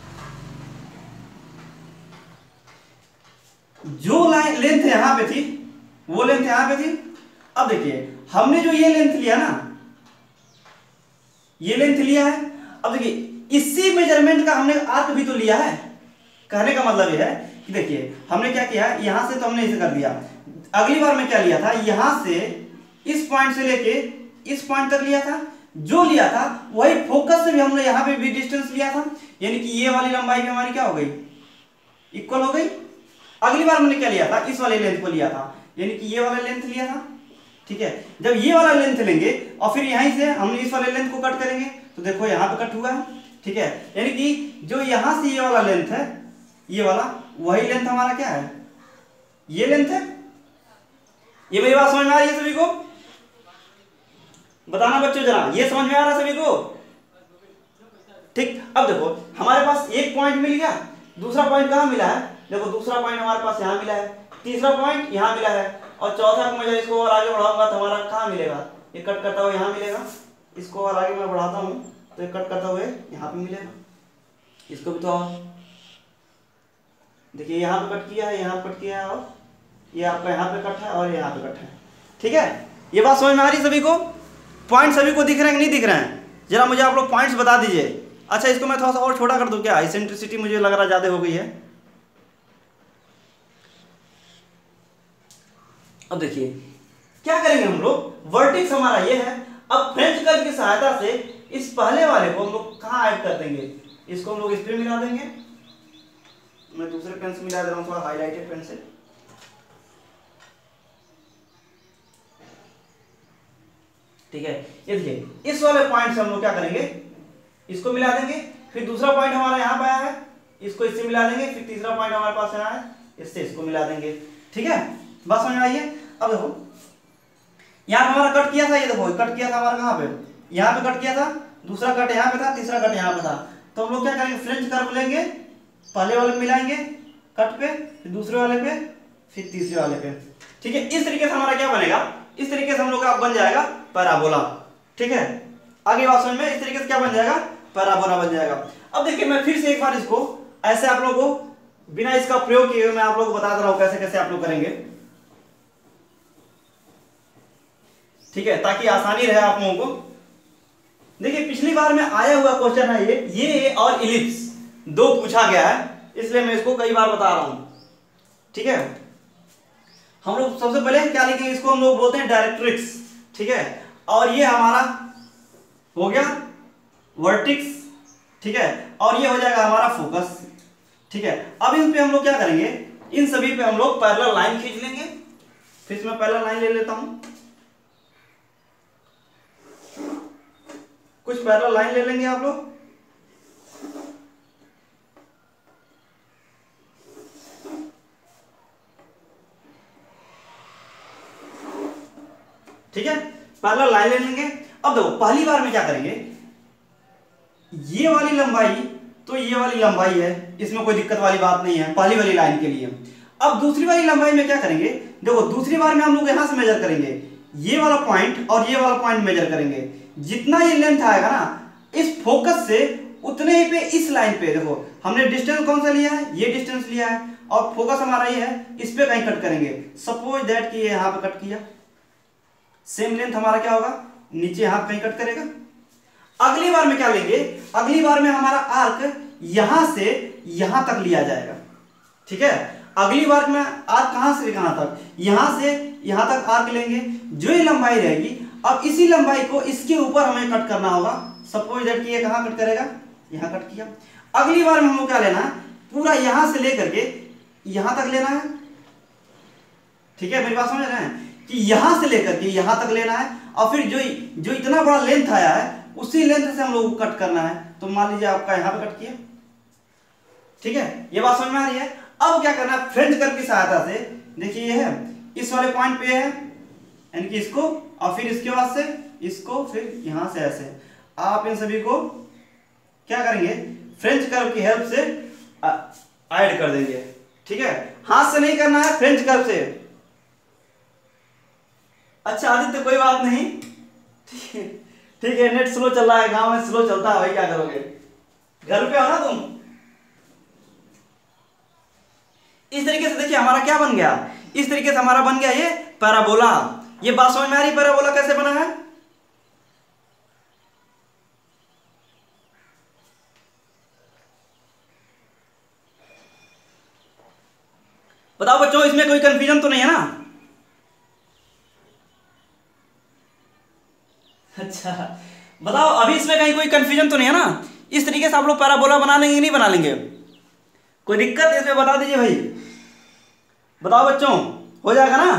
जो लाइन लेंथ यहां पे थी वो लेंथ यहां पे थी। अब देखिए हमने जो ये लेंथ लिया ना, ये लेंथ लिया है, अब देखिए इसी मेजरमेंट का हमने आर्क भी तो लिया है। कहने का मतलब यह है कि देखिए हमने क्या किया, यहां से तो हमने इसे कर दिया, अगली बार में क्या लिया था, यहां से इस पॉइंट से लेके इस पॉइंट तक लिया था, जो लिया था वही फोकस से भी हमने यहां पे भी डिस्टेंस लिया था, यानी कि ये वाली लंबाई भी हमारी क्या हो गई, इक्वल हो गई। अगली बार मैंने क्या लिया था, इस वाले लेंथ को लिया था, यानी कि ये वाला लेंथ लिया था। ठीक है, जब ये वाला लेंथ लेंगे और फिर यहीं से हम इस वाले लेंथ को कट करेंगे, तो देखो यहाँ पे कट हुआ है। ठीक है, यानी कि जो यहां से ये वाला लेंथ है, ये वाला वही लेंथ हमारा क्या है, ये लेंथ है। ये मेरी बात समझ में आ रही है सभी को, बताना बच्चों जरा, ये समझ में आ रहा है सभी को। ठीक, अब देखो हमारे पास एक पॉइंट मिल गया, दूसरा पॉइंट कहाँ मिला है, देखो दूसरा पॉइंट हमारे पास यहाँ मिला है, तीसरा पॉइंट यहाँ मिला है, और चौथा को मैं जब इसको और आगे बढ़ाऊंगा तो हमारा कहाँ मिलेगा, ये कट करता हुआ यहाँ मिलेगा, इसको और आगे मैं बढ़ाता हूँ तो ये कट करता हुए यहाँ पे मिलेगा, इसको भी तो और देखिए यहाँ पे कट किया है, यहाँ पे कट किया है, और ये आपका यहाँ पे कट है और यहाँ पे कट है। ठीक है, ये बात समझ में आ रही सभी को, पॉइंट सभी को दिख रहे हैं कि नहीं दिख रहे हैं, जरा मुझे आप लोग पॉइंट्स बता दीजिए। अच्छा इसको मैं थोड़ा सा और छोटा कर दूं क्या, इसेंट्रिसिटी मुझे लग रहा ज्यादा हो गई है। अब देखिए क्या करेंगे हम लोग, वर्टेक्स हमारा ये है, अब फ्रेंच कर्व की सहायता से इस पहले वाले को हम लोग कहाँ ऐड कर देंगे, इसको हम लोग इस पे मिला देंगे, मैं दूसरे पेन से मिला दे रहा हूँ थोड़ा हाईलाइटेड पेन से। ठीक है, ये देखिए इस वाले पॉइंट से हम लोग क्या करेंगे, इसको मिला देंगे, फिर दूसरा पॉइंट हमारा यहाँ पे आया है, इसको इससे मिला देंगे, फिर तीसरा पॉइंट हमारे पास यहाँ है, इससे इसको मिला देंगे। ठीक है, बात समझ में आई है। अब देखो यहाँ पे हमारा कट किया था, ये देखो कट किया था हमारा कहाँ पे, यहाँ पे कट किया था, दूसरा कट यहाँ पे था, तीसरा कट यहाँ पे था, तो हम लोग क्या करेंगे, फ्रेंच कर्व लेंगे, पहले वाले मिलाएंगे कट पे, फिर दूसरे वाले पे, फिर तीसरे वाले पे। ठीक है, इस तरीके से हमारा क्या बनेगा, इस तरीके से हम लोग का बन जाएगा पैराबोला। ठीक है, आगे बात समझ में, इस तरीके से क्या बन जाएगा, पैराबोला बन जाएगा। अब देखिए मैं फिर से एक बार इसको ऐसे आप लोगों को बिना इसका प्रयोग किए मैं आप लोगों को बता दे रहा हूं कैसे कैसे आप लोग करेंगे। ठीक है, ताकि आसानी रहे आप लोगों को। देखिए पिछली बार में आया हुआ क्वेश्चन है ये ये और इलिप्स दो पूछा गया है, इसलिए मैं इसको कई बार बता रहा हूं। ठीक है, हम लोग सबसे पहले क्या लिखेंगे, इसको हम लोग बोलते हैं डायरेक्ट्रिक्स। ठीक है, और ये हमारा हो गया वर्टिक्स। ठीक है, और ये हो जाएगा हमारा फोकस। ठीक है, अब इन पे हम लोग क्या करेंगे, इन सभी पे हम लोग पैरेलल लाइन खींच लेंगे। फिर इसमें पैरेलल लाइन ले लेता हूं, कुछ पैरेलल लाइन ले लेंगे आप लोग। ठीक है, पैरेलल लाइन ले लेंगे। अब देखो पहली बार में क्या करेंगे, ये वाली लंबाई तो ये वाली लंबाई है, इसमें कोई दिक्कत वाली बात नहीं है पहली वाली लाइन के लिए। अब दूसरी वाली लंबाई में क्या करेंगे, देखो दूसरी बार में हम लोग यहां से मेजर करेंगे, ये वाला पॉइंट और ये वाला पॉइंट मेजर करेंगे, जितना ये लेंथ आएगा ना इस फोकस से उतने ही पे इस लाइन पे, देखो हमने डिस्टेंस कौन सा लिया है, ये डिस्टेंस लिया है, और फोकस हमारा ये है, इस पे कहीं कट करेंगे। सपोज दैट कि ये यहां पे कट किया, सेम लेंथ हमारा क्या होगा, नीचे यहां कहीं कट करेगा। अगली बार में क्या लेंगे, अगली बार में हमारा आर्क यहां से यहां तक लिया जाएगा। ठीक है, अगली बार में आर्क कहां से कहां तक, यहां से यहां तक आर्क लेंगे, जो ये लंबाई रहेगी। अब इसी लंबाई को इसके ऊपर हमें कट करना होगा। सपोज दैट कि ये कहां कट करेगा, यहां कट किया। अगली बार में हमको क्या लेना है, पूरा यहां से लेकर के यहां तक लेना है। ठीक है, मेरी बात समझ रहे हैं कि यहां से लेकर के यहां तक लेना है, और फिर जो जो इतना बड़ा लेंथ आया है उसी लेंथ से हम लोग को कट करना है। तो मान लीजिए आपका यहां पे कट किया। ठीक है, ये बात समझ में आ रही है। अब क्या करना है, फ्रेंच कर्व की सहायता से, देखिए ये है इस वाले पॉइंट पे है, यानी कि इसको, और फिर इसके बाद से इसको, फिर यहां से ऐसे आप इन सभी को क्या करेंगे, फ्रेंच कर्व की हेल्प से ऐड कर देंगे। ठीक है, हाथ से नहीं करना है, फ्रेंच कर्व से। अच्छा आदित्य कोई बात नहीं, ठीक है ठीक है, नेट स्लो चल रहा है, गांव में स्लो चलता है भाई, क्या करोगे, घर पे हो ना तुम। इस तरीके से देखिए हमारा क्या बन गया, इस तरीके से हमारा बन गया ये पैराबोला। ये बात समझ में आ रही, पैराबोला कैसे बना है। बताओ बच्चों, इसमें कोई कंफ्यूजन तो नहीं है ना। अच्छा बताओ, अभी इसमें कहीं कोई कंफ्यूजन तो नहीं है ना। इस तरीके से आप लोग पैराबोला बना लेंगे नहीं बना लेंगे, कोई दिक्कत इसमें बता दीजिए भाई, बताओ बच्चों, हो जाएगा ना।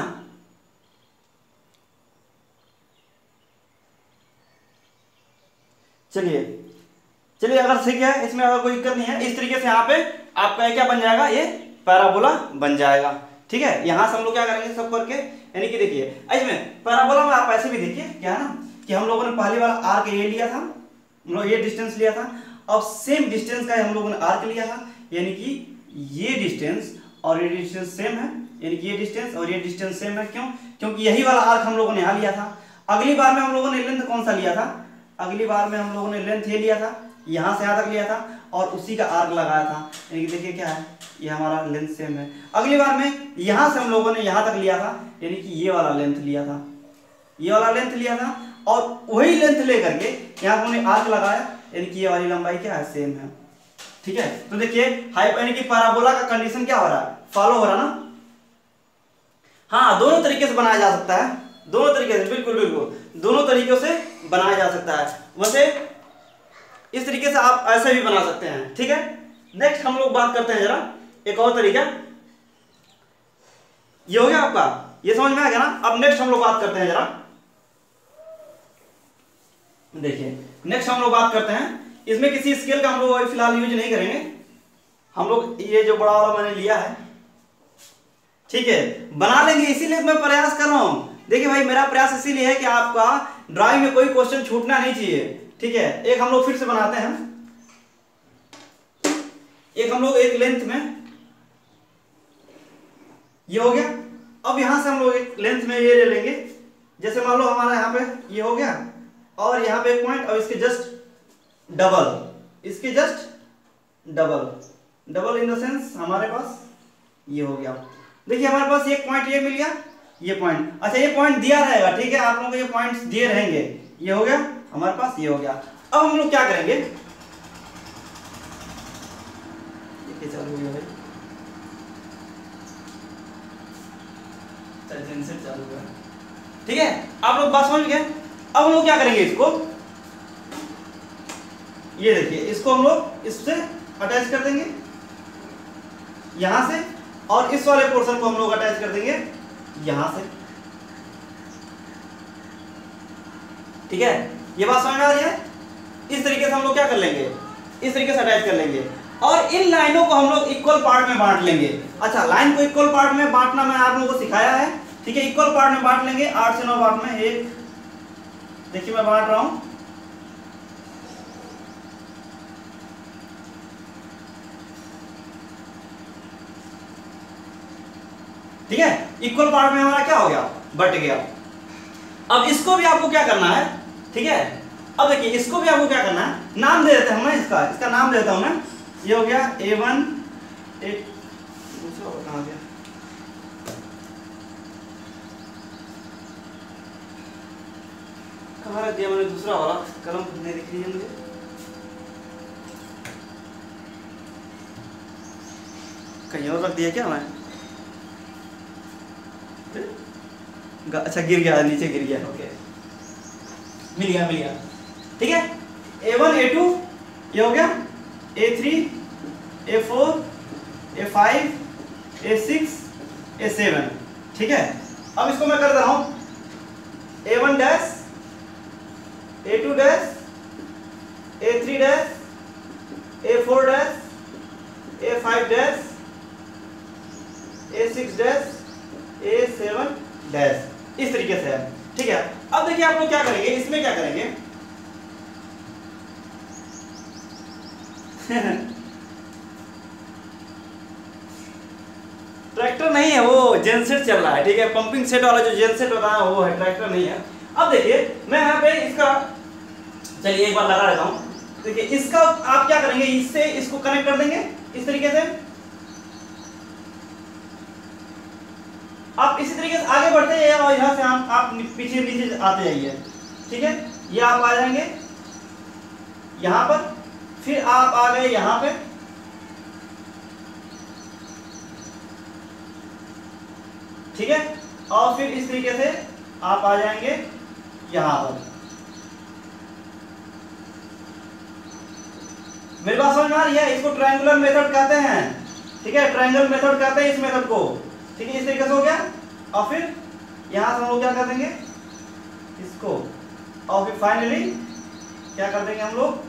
चलिए चलिए, अगर ठीक है, इसमें अगर कोई दिक्कत नहीं है, इस तरीके से यहाँ पे आपका क्या बन जाएगा, ये पैराबोला बन जाएगा। ठीक है, यहां से हम लोग क्या करेंगे सब करके, यानी कि देखिए इसमें पैराबोला में आप ऐसे भी देखिए क्या है ना, कि हम लोगों ने पहली बार आर्क ये लिया था, हम लोग ये डिस्टेंस लिया था, अब सेम डिस्टेंस का हम लोगों ने आर्क लिया था, यानी कि ये डिस्टेंस और ये डिस्टेंस सेम है, यानी कि ये डिस्टेंस और ये डिस्टेंस सेम है। क्यों? क्योंकि यही वाला आर्क हम लोगों ने यहाँ लिया था। अगली बार में हम लोगों ने लेंथ कौन सा लिया था? अगली बार में हम लोगों ने लेंथ ये लिया था, यहाँ से यहाँ तक लिया था और उसी का आर्क लगाया था, यानी कि देखिए क्या है, ये हमारा लेंथ सेम है। अगली बार में यहाँ से हम लोगों ने यहाँ तक लिया था, यानी कि ये वाला लेंथ लिया था, ये वाला लेंथ लिया था और वही लेंथ लेकर के यहाँ हमने आर्क लगाया, यानी कि ये वाली लंबाई क्या है, सेम है। ठीक है, तो देखिए हाइप यानी कि पैराबोला का कंडीशन क्या हो रहा है, फॉलो हो रहा ना। हाँ, दोनों तरीके से बनाया जा सकता है, दोनों तरीके से, बिल्कुल बिल्कुल दोनों तरीकों से बनाया जा सकता है। वैसे इस तरीके से आप ऐसे भी बना सकते हैं। ठीक है, नेक्स्ट हम लोग बात करते हैं जरा एक और तरीका। ये हो गया आपका, ये समझ में आ गया ना। अब नेक्स्ट हम लोग बात करते हैं जरा, देखिए नेक्स्ट हम लोग बात करते हैं, इसमें किसी स्केल का हम लोग अभी फिलहाल यूज नहीं करेंगे। हम लोग ये जो बड़ा वाला मैंने लिया है, ठीक है, बना लेंगे, इसीलिए मैं प्रयास कर रहा हूं। देखिए भाई, मेरा प्रयास इसीलिए है कि आपका ड्राइंग में कोई क्वेश्चन छूटना नहीं चाहिए। ठीक है, एक हम लोग फिर से बनाते हैं, एक हम लोग एक लेंथ में, ये हो गया। अब यहां से हम लोग एक लेंथ में ये ले लेंगे, जैसे मान लो हमारा यहाँ पे ये हो गया और यहाँ पे एक पॉइंट और इसके जस्ट डबल, इसके just double, double in the sense हमारे पास ये हो गया। देखिए हमारे पास एक पॉइंट ये मिल गया, ये पॉइंट, अच्छा ये पॉइंट दिया रहेगा, ठीक है, आप लोगों को ये पॉइंट्स दिए रहेंगे, ये हो गया हमारे पास, ये हो गया। अब हम लोग क्या करेंगे, ये चालू हो गया भाई, चल चालू हुआ, ठीक है, आप लोग बात समझ गए। अब हम लोग क्या करेंगे, इसको ये देखिए, इसको हम लोग इससे अटैच कर देंगे यहां से, और इस वाले पोर्शन को हम लोग अटैच कर देंगे यहां से। ठीक है, ये बात समझ में आ रही है। इस तरीके से हम लोग क्या कर लेंगे, इस तरीके से अटैच कर लेंगे और इन लाइनों को हम लोग इक्वल पार्ट में बांट लेंगे। अच्छा, लाइन को इक्वल पार्ट में बांटना मैं आप लोगों को सिखाया है, ठीक है, इक्वल पार्ट में बांट लेंगे, आठ से नौ पार्ट में। एक देखिए मैं बांट रहा हूं, ठीक है, इक्वल पार्ट में हमारा क्या हो गया, बट गया। अब इसको भी आपको क्या करना है, ठीक है, अब देखिए इसको भी आपको क्या करना है, नाम दे देते हैं हम ना, इसका इसका नाम दे देता हूं मैं, ये हो गया ए वन, एक दूसरा कहां गया, कहां रख दिया मैंने दूसरा वाला कलम, नहीं दिख रही है मुझे, कहीं और रख दिया क्या मैं, अच्छा गिर गया, नीचे गिर गया, ओके, मिल गया मिल गया, ठीक है। ए वन ए टू ये हो गया, A three A four A five A six A seven, ठीक है। अब इसको मैं कर रहा हूं A one dash, A two dash, A three dash, A four dash, A five dash, A six dash, A seven dash, इस तरीके से है, ठीक है। अब देखिए आप लोग क्या करेंगे, इसमें क्या करेंगे ट्रैक्टर नहीं है, वो जेनसेट चल रहा है, ठीक है, पंपिंग सेट वाला जो जेनसेट होता है वो है, ट्रैक्टर नहीं है। अब देखिए मैं यहाँ पे इसका, चलिए एक बार लगा देता हूँ, देखिए इसका आप क्या करेंगे, इससे इसको कनेक्ट कर देंगे इस तरीके से। आप इसी तरीके से आगे बढ़ते हैं और यहाँ से आप, आप पीछे नीचे आते जाइए, ठीक है, ये आप आ जाएंगे यहाँ पर, फिर आप आ गए यहाँ पे, ठीक है, और फिर इस तरीके से आप आ जाएंगे यहाँ पर। मेरी बात समझ में आ रही है, इसको ट्रायंगुलर मेथड कहते हैं, ठीक है, ट्रायंगल मेथड कहते हैं इस मेथड को, ठीक है, इस तरीके से हो गया। और फिर यहां से हम लोग क्या कर देंगे इसको, और फिर फाइनली क्या कर देंगे हम लोग,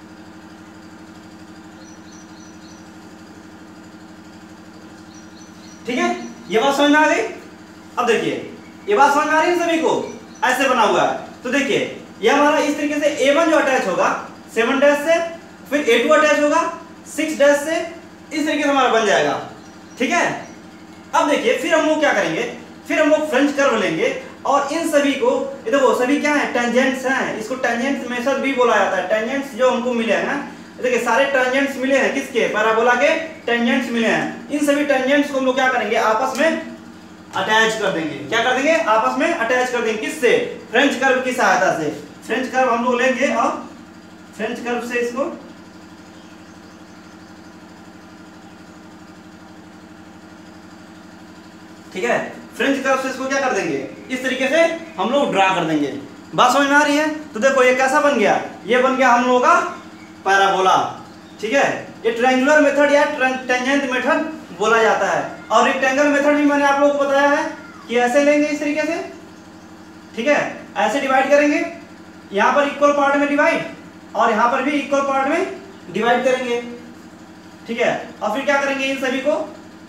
ठीक है, ये बात समझ में आ गई। अब देखिए ये बात समझ में आ रही है सभी को, ऐसे बना हुआ है, तो देखिए ये हमारा इस तरीके से ए वन जो अटैच होगा सेवन डैश से, फिर ए टू अटैच होगा सिक्स डैश से, इस तरीके से हमारा बन जाएगा। ठीक है, अब देखिए फिर हम लोग क्या करेंगे, फिर हम लोग फ्रेंच कर्व लेंगे और इन सभी को, ये देखो सभी क्या है, टेंजेंट्स हैं, इसको टेंजेंट्स मेथड भी बोला जाता है। टेंजेंट्स जो हमको मिले हैं ना, देखिए सारे टेंजेंट्स मिले हैं, किसके, पैराबोला के टेंजेंट्स मिले हैं। इन सभी टेंजेंट्स को हम लोग क्या करेंगे, आपस में अटैच कर देंगे। क्या कर देंगे, आपस में अटैच कर देंगे, किससे, फ्रेंच कर्व की सहायता से। फ्रेंच कर्व हम लोग लेंगे और फ्रेंच कर्व से इसको ठीक है, फ्रेंच कर्व से इसको क्या कर देंगे, इस तरीके से हम लोग ड्रा कर देंगे। बात समझ में आ रही है? तो देखो ये कैसा बन गया, ये बन गया हम लोगों का पैराबोला। ठीक है, ये ट्रायंगुलर मेथड या टेंजेंट मेथड बोला जाता है। और रेक्टेंगल मेथड भी मैंने आप लोगों को बताया है कि ऐसे लेंगे इस तरीके से। ठीक है, ऐसे डिवाइड करेंगे, यहां पर इक्वल पार्ट में डिवाइड और यहां पर भी इक्वल पार्ट में डिवाइड करेंगे। ठीक है, और फिर क्या करेंगे, इन सभी को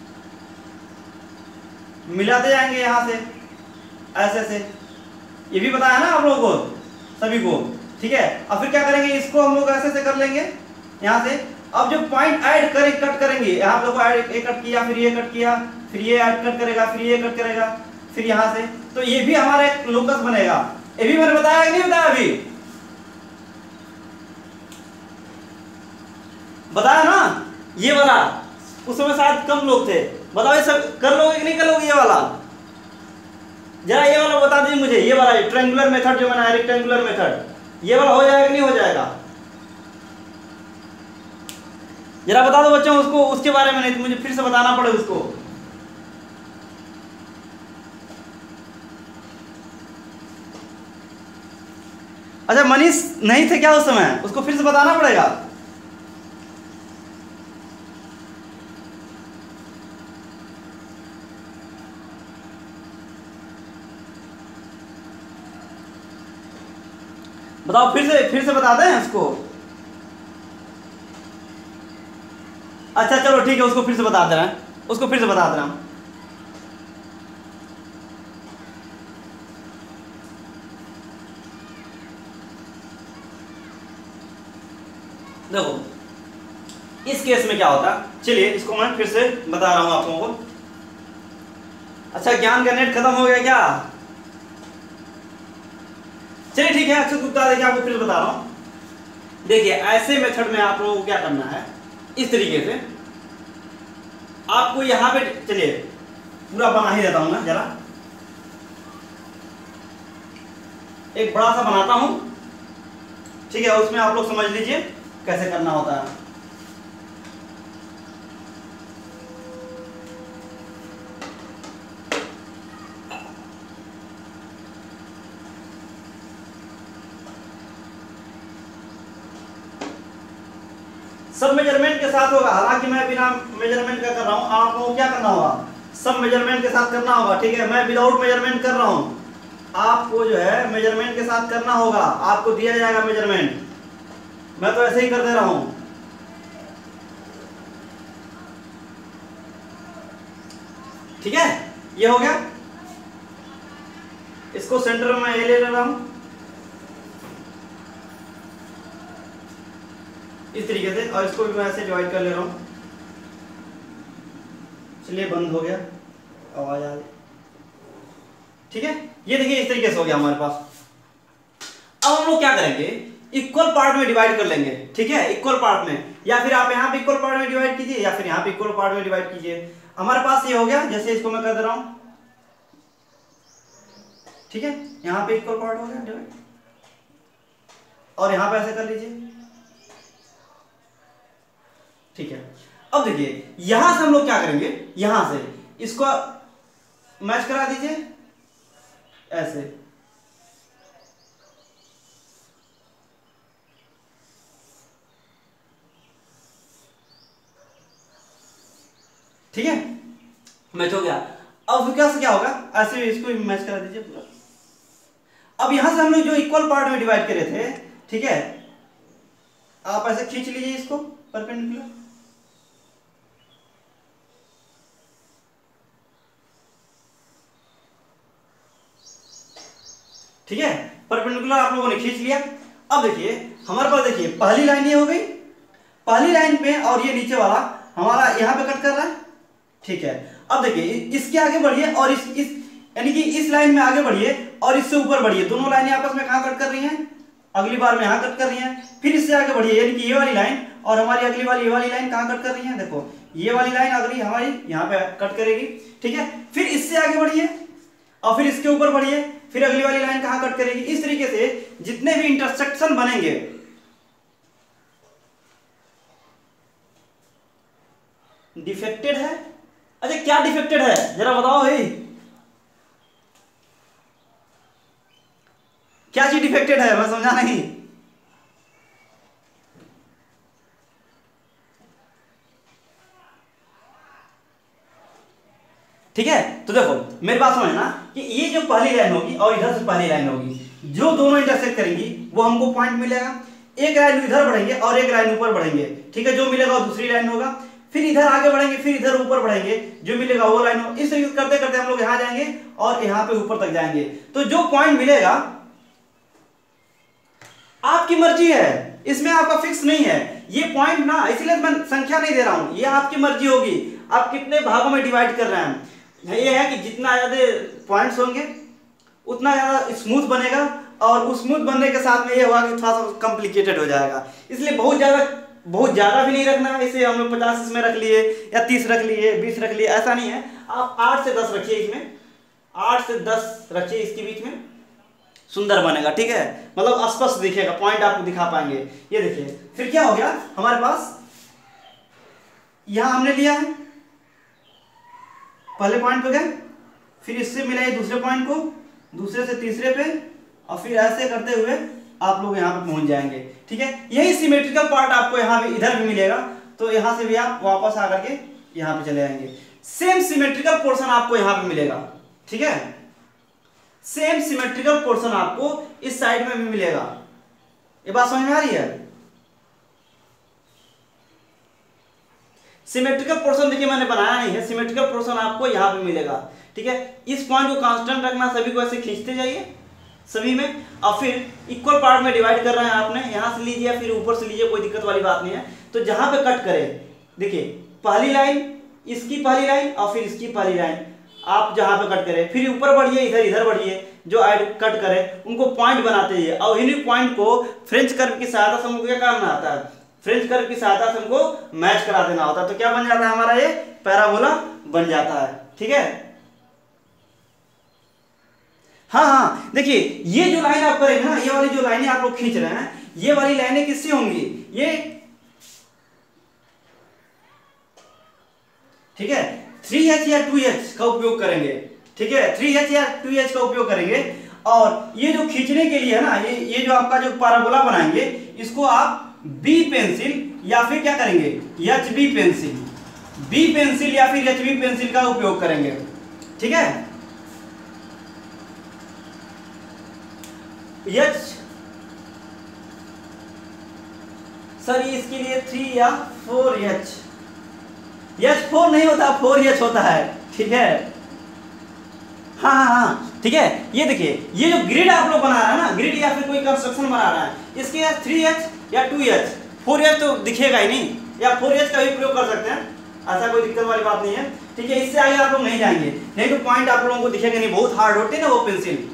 मिलाते जाएंगे यहां से ऐसे से, ये भी बताया ना आप लोगों को सभी को। ठीक है, और फिर क्या करेंगे, इसको हम लोग ऐसे से कर लेंगे यहां से। अब जो पॉइंट ऐड करें कट करेंगे, यहां देखो ऐड एक कट किया, फिर ये कट किया, फिर ये ऐड कट करेगा, फिर ये कट करेगा, फिर यहां से, तो ये भी हमारा एक लोकस बनेगा। ये भी मैंने बताया कि नहीं बताया, अभी बताया ना ये वाला, उस समय शायद कम लोग थे। बताओ ये सब कर लोगे कि नहीं कर लोगे, ये वाला जरा ये वाला बता दीजिए मुझे, ये वाला ट्रायंगुलर मेथड जो बनाया, रेक्टेंगुलर मेथड, ये वाला हो जाएगा कि नहीं हो जाएगा, जरा बता दो बच्चों उसको, उसके बारे में, नहीं तो मुझे फिर से बताना पड़े उसको। अच्छा मनीष नहीं थे क्या उस समय, उसको फिर से बताना पड़ेगा। बताओ फिर से, फिर से बता दें उसको। अच्छा चलो ठीक है, उसको फिर से बता दे रहे हैं, उसको फिर से बता दे रहा हूं। देखो इस केस में क्या होता है, चलिए इसको मैं फिर से बता रहा हूं आप लोगों को। अच्छा ज्ञान का नेट खत्म हो गया क्या? चलिए ठीक है, अक्षत गुप्ता देखिए आपको फिर बता रहा हूं। देखिए ऐसे मेथड में आप लोगों को क्या करना है, इस तरीके से आपको यहां पे, चलिए पूरा बना ही देता हूं मैं, जरा एक बड़ा सा बनाता हूं। ठीक है, उसमें आप लोग समझ लीजिए कैसे करना होता है। सब मेजरमेंट के साथ होगा, हालांकि मैं बिना मेजरमेंट का कर रहा हूं, आप लोगों को क्या करना होगा, सब मेजरमेंट के साथ करना होगा। ठीक है, मैं विदाउट मेजरमेंट कर रहा हूं, आपको जो है मेजरमेंट के साथ करना होगा, आपको दिया जाएगा मेजरमेंट, मैं तो ऐसे ही कर दे रहा हूं। ठीक है, ये हो गया, इसको सेंटर में मैं ये ले रहा हूं इस तरीके से, और इसको भी मैं ऐसे डिवाइड कर ले रहा हूं। चलिए बंद हो गया, आवाज आ गई। ठीक है, ये देखिए इस तरीके से हो गया हमारे पास। अब हम लोग क्या करेंगे, इक्वल पार्ट में डिवाइड कर लेंगे। ठीक है, इक्वल पार्ट में, या फिर आप यहां पे इक्वल पार्ट में डिवाइड कीजिए, या फिर यहां पे इक्वल पार्ट में डिवाइड कीजिए। हमारे पास ये हो गया, जैसे इसको मैं कर दे रहा हूं। ठीक है, यहां पे इक्वल पार्ट हो गया डिवाइड, और यहां पे ऐसे कर लीजिए। ठीक है, अब देखिए यहां से हम लोग क्या करेंगे, यहां से इसको मैच करा दीजिए ऐसे। ठीक है, मैच हो गया। अब क्या से क्या होगा, ऐसे इसको मैच करा दीजिए पूरा। अब यहां से हम लोग जो इक्वल पार्ट में डिवाइड करे थे, ठीक है, आप ऐसे खींच लीजिए इसको परपेंडिकुलर। ठीक है, परपेंडिकुलर आप लोगों ने खींच लिया। अब देखिए हमारे पास, देखिए पहली लाइन ये हो गई, पहली लाइन पे और ये नीचे वाला हमारा यहाँ पे कट कर रहा है, ठीक है। अब देखिए इसके आगे बढ़िए और इस इस यानी कि इस लाइन में आगे बढ़िए और इससे ऊपर बढ़िए, दोनों लाइनें आपस में कहाँ कट कर रही हैं, अगली बार में यहाँ कट कर रही हैं। फिर इससे आगे बढ़िए यानी कि ये वाली लाइन और हमारी अगली वाली ये वाली लाइन कहाँ कट कर रही है, देखो ये वाली लाइन अगली हमारी यहाँ पे कट करेगी, ठीक है। फिर इससे आगे बढ़िए और फिर इसके ऊपर बढ़िए, फिर अगली वाली लाइन कहाँ कट करेगी। इस तरीके से जितने भी इंटरसेक्शन बनेंगे, डिफेक्टेड है। अच्छा क्या डिफेक्टेड है जरा बताओ भाई, क्या चीज डिफेक्टेड है, मैं समझा नहीं। ठीक है, तो देखो मेरी बात समझना कि ये जो पहली लाइन होगी और इधर से पहली लाइन होगी, जो दोनों इंटरसेक्ट करेंगी वो हमको पॉइंट मिलेगा। एक लाइन इधर बढ़ेंगे और एक लाइन ऊपर बढ़ेंगे, ठीक है, जो मिलेगा वो दूसरी लाइन होगा। फिर इधर आगे बढ़ेंगे, फिर इधर ऊपर बढ़ेंगे, जो मिलेगा वो लाइन होगा। इस तरीके से करते करते हम लोग यहाँ जाएंगे और यहाँ पे ऊपर तक जाएंगे। तो जो पॉइंट मिलेगा आपकी मर्जी है, इसमें आपका फिक्स नहीं है ये पॉइंट ना, इसलिए मैं संख्या नहीं दे रहा हूं, ये आपकी मर्जी होगी आप कितने भागों में डिवाइड कर रहे हैं। ये है कि जितना ज्यादा पॉइंट्स होंगे उतना ज्यादा स्मूथ बनेगा, और उस स्मूथ बनने के साथ में ये होगा कि थोड़ा सा कॉम्प्लिकेटेड हो जाएगा। इसलिए बहुत ज्यादा बहुत ज्यादा भी नहीं रखना है, इसे हम लोग पचास इसमें रख लिए या तीस रख लिए, बीस रख लिए, ऐसा नहीं है। आप आठ से दस रखिए, इसमें आठ से दस रखिए, इसके बीच में सुंदर बनेगा, ठीक है, मतलब स्पष्ट दिखेगा, पॉइंट आपको दिखा पाएंगे। ये देखिए फिर क्या हो गया हमारे पास, यहां हमने लिया है, पहले पॉइंट पे गए, फिर इससे मिलाइए दूसरे पॉइंट को, दूसरे से तीसरे पे, और फिर ऐसे करते हुए आप लोग यहाँ पे पहुंच जाएंगे, ठीक है। यही सिमेट्रिकल पार्ट आपको यहाँ पे इधर भी मिलेगा, तो यहाँ से भी आप वापस आकर के यहाँ पे चले आएंगे। सेम सिमेट्रिकल पोर्शन आपको यहाँ पे मिलेगा, ठीक है, सेम सिमेट्रिकल पोर्शन आपको इस साइड में भी मिलेगा। ये बात समझ में आ रही है। सिमेट्रिकल पोर्शन देखिए मैंने बनाया नहीं है, सिमेट्रिकल पोर्शन आपको यहां पे मिलेगा, ठीक है। इस पॉइंट को कांस्टेंट रखना, सभी को ऐसे खींचते जाइए सभी में, और फिर इक्वल पार्ट में डिवाइड कर रहे हैं आपने, यहां से लीजिए या फिर ऊपर से लीजिए, कोई दिक्कत वाली बात नहीं है। तो जहां पे कट करे, देखिए पहली लाइन, इसकी पहली लाइन और फिर इसकी पहली लाइन, आप जहां पे कट करें, फिर ऊपर बढ़िए, इधर इधर बढ़िए, जो कट करे उनको पॉइंट बनाते हैं, और इन्हीं पॉइंट को फ्रेंच कर्व की सहायता से हमको क्या करना आता है, फ्रेंच कर्व की सहायता से हमको मैच करा देना होता है। तो क्या बन जाता है हमारा, ये पैराबोला बन जाता है, ठीक है। हाँ हाँ देखिए ये जो लाइन आप करेंगे ना, ये वाली जो लाइनें आप लोग खींच रहे हैं, ये वाली लाइनें किससे होंगी, ये ठीक है, थ्री एच या टू एच का उपयोग करेंगे, ठीक है, थ्री एच या टू एच का उपयोग करेंगे। और ये जो खींचने के लिए है ना, ये ये जो आपका जो पैराबोला बनाएंगे, इसको आप बी पेंसिल या फिर क्या करेंगे, H B pencil, B pencil या फिर एच बी पेंसिल का उपयोग करेंगे, ठीक है। एच सर इसके लिए थ्री या फोर एच, एच फोर नहीं होता, फोर एच होता है, ठीक है। हाँ हाँ हाँ ठीक है, ये देखिए ये जो ग्रिड आप लोग बना रहा है ना, ग्रिड या फिर कोई कंस्ट्रक्शन बना रहा है, इसके थ्री एच या टू एच, फोर एच तो दिखेगा ही नहीं, या फोर एच का भी प्रयोग कर सकते हैं, ऐसा कोई दिक्कत वाली बात नहीं है, ठीक है। इससे आगे आप लोग नहीं जाएंगे, नहीं तो पॉइंट आप लोगों को दिखेगा नहीं, बहुत हार्ड होते हैं ना वो पेंसिल।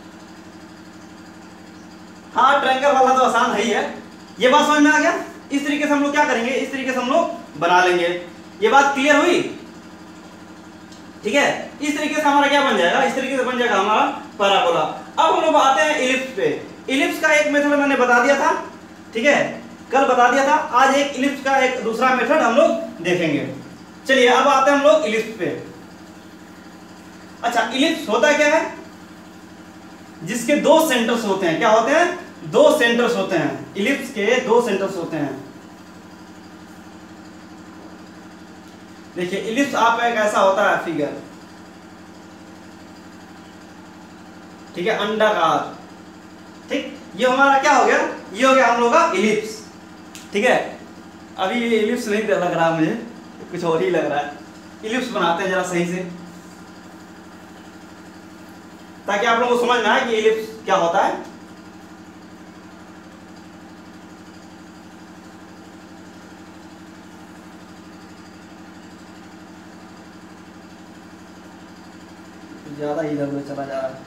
हाँ ट्रायंगल वाला तो आसान है ही है, ये बात समझ में आ गया। इस तरीके से हम लोग क्या करेंगे, इस तरीके से हम लोग बना लेंगे, ये बात क्लियर हुई, ठीक है। इस तरीके से हमारा क्या बन जाएगा, इस तरीके से बन जाएगा हमारा पैराबोला। अब हम लोग आते हैं इलिप्स पे। इलिप्स का एक मेथड मैंने बता दिया था, ठीक है, कल बता दिया था, आज एक इलिप्स का एक दूसरा मेथड हम लोग देखेंगे। चलिए अब आते हैं हम लोग इलिप्स पे। अच्छा इलिप्स होता क्या है, जिसके दो सेंटर्स होते हैं, क्या होते हैं, दो सेंटर्स होते हैं, इलिप्स के दो सेंटर्स होते हैं। देखिए इलिप्स आपका एक ऐसा होता है फिगर, ठीक है, अंडाकार, ठीक, ये हमारा क्या हो गया, ये हो गया हम लोग का इलिप्स, ठीक है। अभी ये इलिप्स नहीं लग रहा मुझे, कुछ और ही लग रहा है। इलिप्स बनाते हैं जरा सही से, ताकि आप लोगों को समझ में आए कि इलिप्स क्या होता है। ज्यादा इधर उधर चला जा रहा है।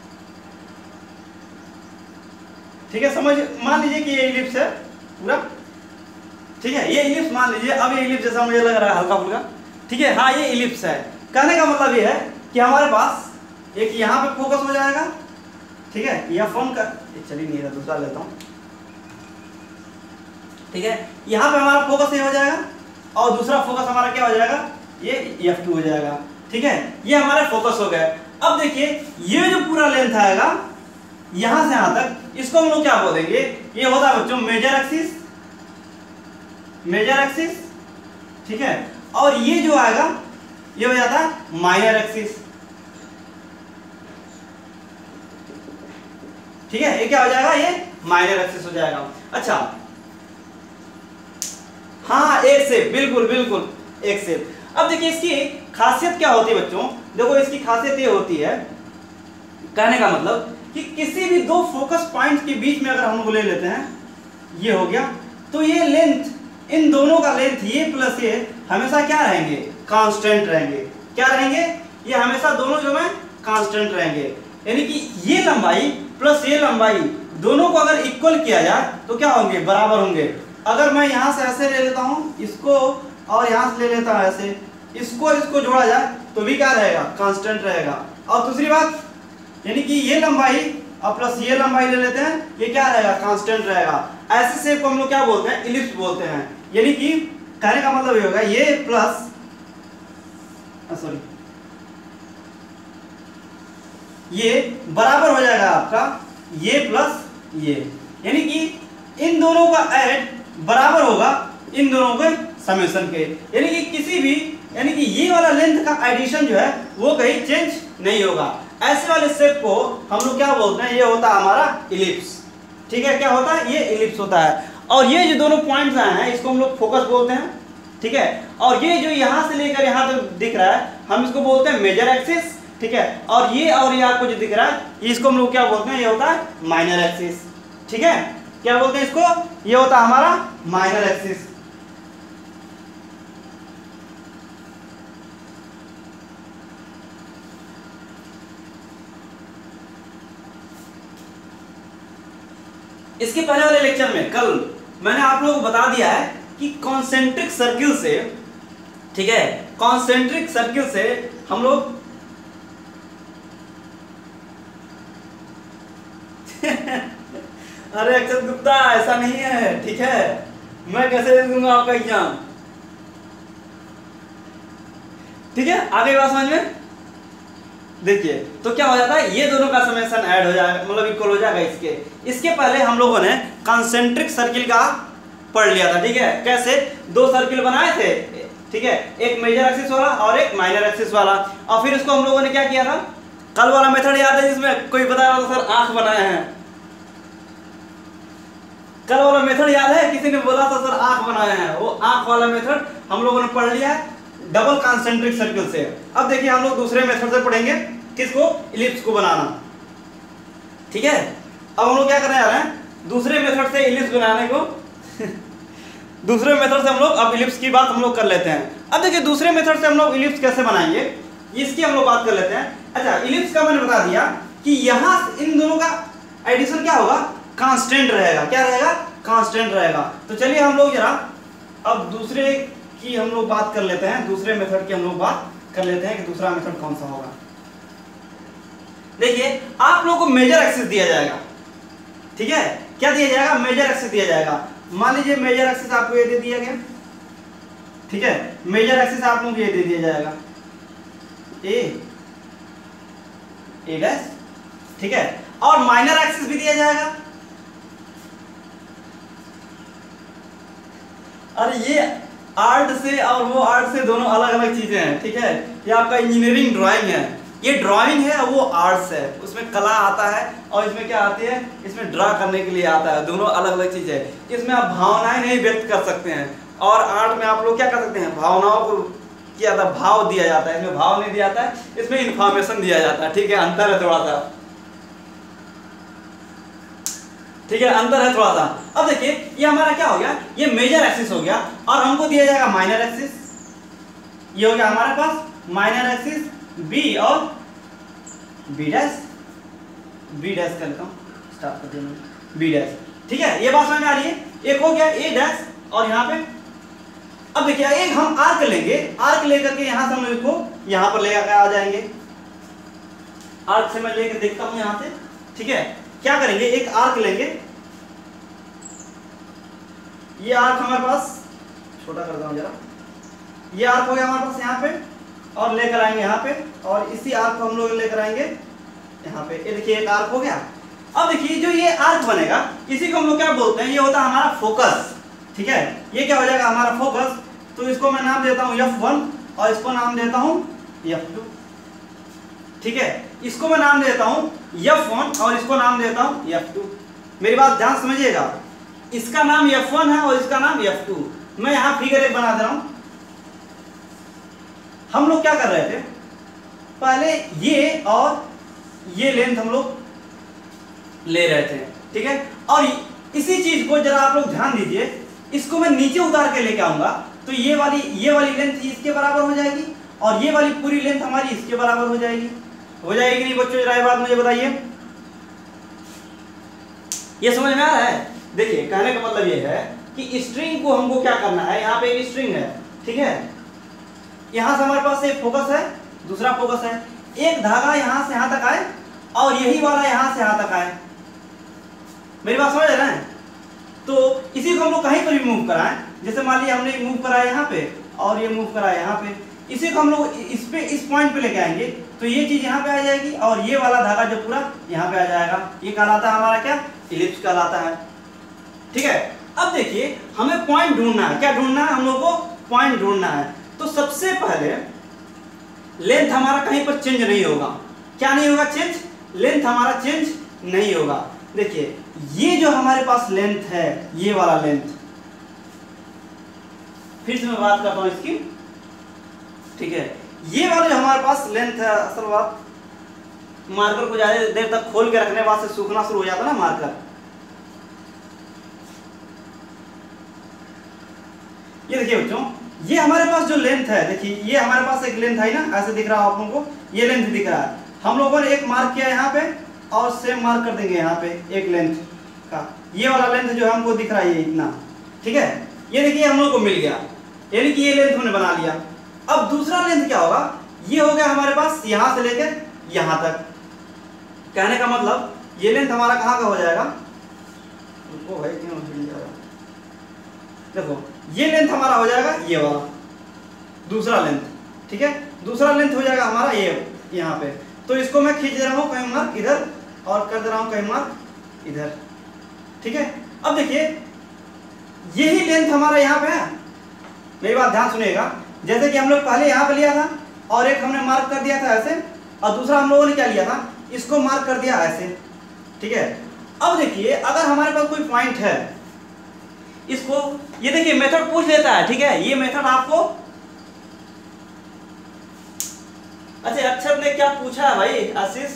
ठीक है, समझ मान लीजिए कि ये इलिप्स है पूरा। ठीक है, ये इलिप्स मान लीजिए, अब ये इलिप्स जैसा मुझे लग रहा है हल्का फुल्का। ठीक है, हाँ ये इलिप्स है। कहने का मतलब ये है कि हमारे पास एक यहाँ पे फोकस हो जाएगा। ठीक है, यह फोन का चलिए नहीं है, दूसरा लेता हूँ। ठीक है, यहाँ पे हमारा फोकस ये हो जाएगा और दूसरा फोकस हमारा क्या हो जाएगा, ये एफ टू हो जाएगा। ठीक है, ये हमारे फोकस हो गए। अब देखिए ये जो पूरा लेंथ आएगा यहां से यहां तक, इसको हम लोग क्या बोलेंगे, ये होता है बच्चों मेजर एक्सिस, मेजर एक्सिस। ठीक है, और ये जो आएगा ये हो जाता है माइनर एक्सिस। ठीक है, ये क्या हो जाएगा, ये माइनर एक्सिस हो जाएगा। अच्छा हाँ, एक सेप, बिल्कुल बिल्कुल एक सेप। अब देखिए इसकी खासियत क्या होती है बच्चों, देखो इसकी खासियत ये होती है, कहने का मतलब कि किसी भी दो फोकस पॉइंट के बीच में अगर हम लोग ले लेते हैं, ये हो गया, तो ये लेंथ, इन दोनों का लेंथ ये प्लस ये हमेशा क्या रहेंगे, कांस्टेंट रहेंगे। क्या रहेंगे, ये हमेशा दोनों जो है कांस्टेंट रहेंगे। यानी कि ये लंबाई प्लस ये लंबाई दोनों को अगर इक्वल किया जाए तो क्या होंगे, बराबर होंगे। अगर मैं यहां से ऐसे ले लेता हूं इसको और यहां से ले लेता हूं ऐसे, इसको इसको जोड़ा जाए तो भी क्या रहेगा, कांस्टेंट रहेगा। और दूसरी बात यानी कि ये लंबाई और प्लस ये लंबाई ले लेते हैं, ये क्या रहेगा, कांस्टेंट रहेगा। ऐसे शेप को हम लोग क्या बोलते हैं, इलिप्स बोलते हैं। यानी कि कहने का मतलब ये होगा, ये प्लस सॉरी ये बराबर हो जाएगा आपका ये प्लस ये, यानी कि इन दोनों का ऐड बराबर होगा इन दोनों के समेशन के। यानी कि किसी भी, यानी कि ये वाला लेंथ का एडिशन जो है वो कहीं चेंज नहीं होगा। ऐसे वाले शेप को हम लोग क्या बोलते हैं, ये होता है हमारा इलिप्स। ठीक है, क्या होता है, ये इलिप्स होता है। और ये जो दोनों पॉइंट्स आए हैं इसको हम लोग फोकस बोलते हैं। ठीक है, और ये जो यहां से लेकर यहां तक दिख रहा है हम इसको बोलते हैं मेजर एक्सिस। ठीक है, और ये और ये आपको जो दिख रहा है इसको हम लोग क्या बोलते हैं, ये होता है माइनर एक्सिस। ठीक है, क्या बोलते हैं इसको, ये होता है हमारा माइनर एक्सिस। इसके पहले वाले लेक्चर में कल मैंने आप लोगों को बता दिया है कि कॉन्सेंट्रिक सर्किल से, ठीक है, कॉन्सेंट्रिक सर्किल से हम लोग अरे अक्षत गुप्ता ऐसा नहीं है। ठीक है, मैं कैसे दे दूंगा आपका एग्जाम। ठीक है, आगे बात समझ में। देखिए तो क्या हो जाता है, ये दोनों का समेशन ऐड हो जाएगा, मतलब इक्वल हो जाएगा इसके। इसके पहले हम लोगों ने कॉन्सेंट्रिक सर्किल का पढ़ लिया था। ठीक है, कैसे दो सर्किल बनाए थे, ठीक है, एक मेजर एक्सिस वाला और एक माइनर एक्सिस वाला। और फिर उसको हम लोगों ने क्या किया था, कल वाला मेथड याद है जिसमें कोई बता रहा था सर आंख बनाए हैं, कल वाला मेथड याद है, किसी ने बोला था सर आंख बनाए हैं, वो आंख वाला मेथड हम लोगों ने पढ़ लिया है डबल कॉन्सेंट्रिक सर्किल से। अब देखिए हम लोग दूसरे मेथड से पढ़ेंगे, किसको, इलिप्स को बनाना। ठीक है, अब हम लोग क्या करने जा रहे हैं, दूसरे मेथड से इलिप्स बनाने को दूसरे मेथड से हम लोग अब इलिप्स की बात हम लोग कर लेते हैं। अब देखिए दूसरे मेथड से हम लोग इलिप्स कैसे बनाएंगे इसकी हम लोग बात कर लेते हैं। अच्छा, इलिप्स का मैंने बता दिया कि यहां इन दोनों का एडिशन क्या होगा, कांस्टेंट रहेगा। क्या रहेगा, कांस्टेंट रहेगा। तो चलिए हम लोग जरा अब दूसरे की हम लोग बात कर लेते हैं, दूसरे मेथड की हम लोग बात कर लेते हैं कि दूसरा मेथड कौन सा होगा। देखिए आप लोगों को मेजर एक्सिस दिया जाएगा। ठीक है, क्या दिया जाएगा, मेजर एक्सिस दिया जाएगा। मान लीजिए मेजर एक्सिस आपको ये दे दिया गया। ठीक है, मेजर एक्सिस आप लोगों को ये दे दिया जाएगा ए ए डैश। ठीक है, और माइनर एक्सिस भी दिया जाएगा। अरे ये आर्ट से और वो आर्ट से दोनों अलग अलग चीजें हैं। ठीक है, ये आपका इंजीनियरिंग ड्राइंग है, ये ड्राइंग है, वो आर्ट्स है, उसमें कला आता है और इसमें क्या आती है, इसमें ड्रा करने के लिए आता है। दोनों अलग अलग चीजें है। इसमें आप भावनाएं नहीं व्यक्त कर सकते हैं और आर्ट में आप लोग क्या कर सकते हैं, भावनाओं को क्या जाता है, भाव दिया जाता है। इसमें भाव नहीं दिया जाता है, इसमें इंफॉर्मेशन दिया जाता है। ठीक है, अंतर है थोड़ा सा। ठीक है, अंतर है थोड़ा सा। अब देखिए ये हमारा क्या हो गया, ये मेजर एक्सिस हो गया और हमको दिया जाएगा माइनर एक्सिस। ये हो गया हमारे पास माइनर एक्सिस बी और बी डैश, बी डैश कर लेता हूँ, स्टार्ट कर देना बी डैश। ठीक है, ये बात समझ में आ रही है। एक हो गया ए डैश और यहाँ पे अब देखिए एक हम आर्क लेंगे, आर्क लेकर के यहां से हम इसको यहां पर ले आ जाएंगे। आर्क से मैं लेकर देखता हूं यहां से। ठीक है, क्या करेंगे, एक आर्क लेंगे, ये आर्क हमारे पास छोटा कर दूं जरा, ये आर्क हो गया हमारे पास यहाँ पे, और लेकर आएंगे यहाँ पे, और इसी आर्क को हम लोग लेकर आएंगे यहाँ पे। ये देखिए एक आर्क हो गया। अब देखिए जो ये आर्क बनेगा इसी को हम लोग क्या बोलते हैं, ये होता है हमारा फोकस। ठीक है, ये क्या हो जाएगा हमारा फोकस। तो इसको मैं नाम देता हूं एफ वन और इसको नाम देता हूं एफ टू। ठीक है, इसको मैं नाम देता हूं एफ वन और इसको नाम देता हूं एफ टू। मेरी बात ध्यान समझिएगा, इसका नाम एफ वन है और इसका नाम एफ टू। मैं यहां फिगर एक बना दे रहा हूं। हम लोग क्या कर रहे थे, पहले ये और ये लेंथ हम लोग ले रहे थे। ठीक है, और इसी चीज को जरा आप लोग ध्यान दीजिए, इसको मैं नीचे उतार के लेके आऊंगा तो ये वाली ये वाली लेंथ इसके बराबर हो जाएगी और ये वाली पूरी लेंथ हमारी इसके बराबर हो जाएगी। हो जाएगी नहीं बच्चों, जरा ये बात मुझे बताइए, ये समझ में आ रहा है। देखिए कहने का मतलब ये है कि स्ट्रिंग को हमको क्या करना है, यहाँ पे एक स्ट्रिंग है। ठीक है, यहां से हमारे पास एक फोकस है, दूसरा फोकस है, एक धागा यहां से यहां तक आए और यही वाला यहां से यहां तक आए। मेरी बात समझ रहे हैं। तो इसी को हम लोग कहीं पर भी मूव कराएं, जैसे मान लीजिए हमने मूव कराया यहाँ पे और ये मूव कराया यहाँ पे, इसी को हम लोग इस पे इस पॉइंट पे लेके आएंगे तो ये चीज यहाँ पे आ जाएगी और ये वाला धागा जो पूरा यहाँ पे आ जाएगा। ये कहलाता है हमारा क्या, इलिप्स कहलाता है। ठीक है, अब देखिए हमें पॉइंट ढूंढना है। क्या ढूंढना है, हम लोग को पॉइंट ढूंढना है। तो सबसे पहले लेंथ हमारा कहीं पर चेंज नहीं होगा। क्या नहीं होगा, चेंज, लेंथ हमारा चेंज नहीं होगा। देखिए ये जो हमारे पास लेंथ है, ये वाला लेंथ, फिर से मैं बात करता हूं इसकी। ठीक है, ये वाला जो हमारे पास लेंथ है, असल बात मार्कर को ज्यादा देर तक खोल के रखने बाद से सूखना शुरू हो जाता है ना मार्कर। ये देखिए बच्चों, ये हमारे पास जो लेंथ है, देखिए ये हमारे पास एक लेंथ है ना, ऐसे दिख रहा है आप लोगों को, ये लेंथ दिख रहा है। हम लोगों ने एक मार्क किया यहाँ पे और सेम मार्क कर देंगे यहाँ पे एक लेंथ का। ये वाला लेंथ जो हमको दिख रहा है ये इतना। ठीक है, ये देखिए हम लोग को मिल गया, यानी कि ये लेंथ हमने बना लिया। अब दूसरा लेंथ क्या होगा, ये हो गया हमारे पास यहाँ से लेकर यहाँ तक। कहने का मतलब ये लेंथ हमारा कहाँ का हो जाएगा, भाई क्यों देखो ये लेंथ हमारा हो जाएगा ये वाला दूसरा लेंथ। ठीक है, दूसरा लेंथ हो जाएगा हमारा ये यहाँ पे। तो इसको मैं खींच दे रहा हूँ कहीं मार्क इधर और कर दे रहा हूँ कहीं मार्क इधर। ठीक है, अब देखिए यही लेंथ हमारा यहाँ पे है। मेरी बात ध्यान सुनिएगा, जैसे कि हम लोग पहले यहाँ पे लिया था और एक हमने मार्क कर दिया था ऐसे, और दूसरा हम लोगों ने क्या लिया था, इसको मार्क कर दिया ऐसे। ठीक है, अब देखिए अगर हमारे पास कोई पॉइंट है, इसको ये देखिए मेथड पूछ लेता है। ठीक है, ये मेथड आपको, अच्छा अक्षर ने क्या पूछा है भाई आशीष।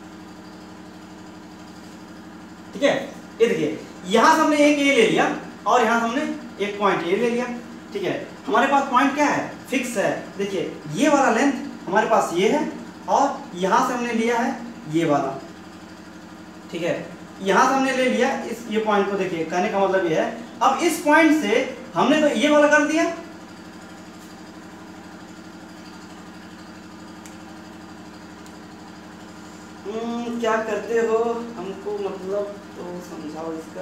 ठीक है, ये देखिए यहां से हमने एक ए ले लिया और यहां से हमने एक पॉइंट ए ले लिया। ठीक है, हमारे पास पॉइंट क्या है, फिक्स है। देखिए ये वाला लेंथ हमारे पास ये है और यहां से हमने लिया है ये वाला। ठीक है, यहां से हमने ले लिया इस ये पॉइंट को। देखिए कहने का मतलब ये है, अब इस पॉइंट से हमने तो ये वाला कर दिया, हम्म क्या करते हो हमको मतलब तो समझाओ इसका।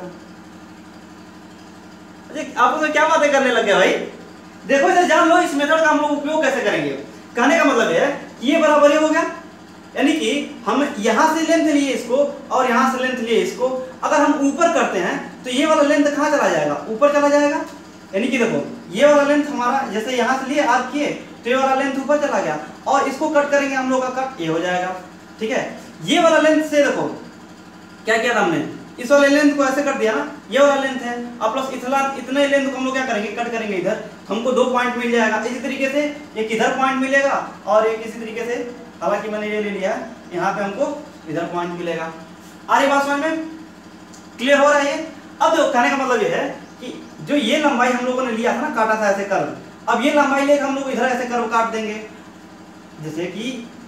अच्छा आप तो क्या बातें करने लग गए भाई। देखो इधर जान लो इस मेथड का हम लोग उपयोग कैसे करेंगे। कहने का मतलब है कि ये बराबर हो गया, यानी कि हम यहां से लेंथ लिए इसको और यहां से लेंथ लिए इसको, अगर हम ऊपर करते हैं तो ये वाला लेंथ कहां चला जाएगा, ऊपर चला जाएगा। यानी कि देखो ये वाला लेंथ हमारा जैसे यहां से लिए आर्क किए तो ये वाला लेंथ ऊपर चला गया और इसको कट करेंगे हम लोग का कट ये हो जाएगा। ठीक है, ये वाला लेंथ से देखो क्या किया था हमने, इस वाले लेंथ को ऐसे कर दिया ना, ये वाला लेंथ है और प्लस इतना इतने लेंथ को हम लोग क्या करेंगे, कट करेंगे इधर, हमको दो पॉइंट मिल जाएगा। इसी तरीके से एक इधर पॉइंट मिलेगा और एक इसी तरीके से, हालांकि मैंने ये ले लिया है, यहाँ पे हमको इधर पॉइंट मिलेगा। आ रही बात समझ में, क्लियर हो रहा है ये। अब देखो कहने का मतलब ये है कि जो ये लंबाई हम लोगों ने लिया था ना, काटा था ऐसे कर्व, अब ये लंबाई लेकर हम लोग इधर ऐसे कर्व काट देंगे। जैसे कि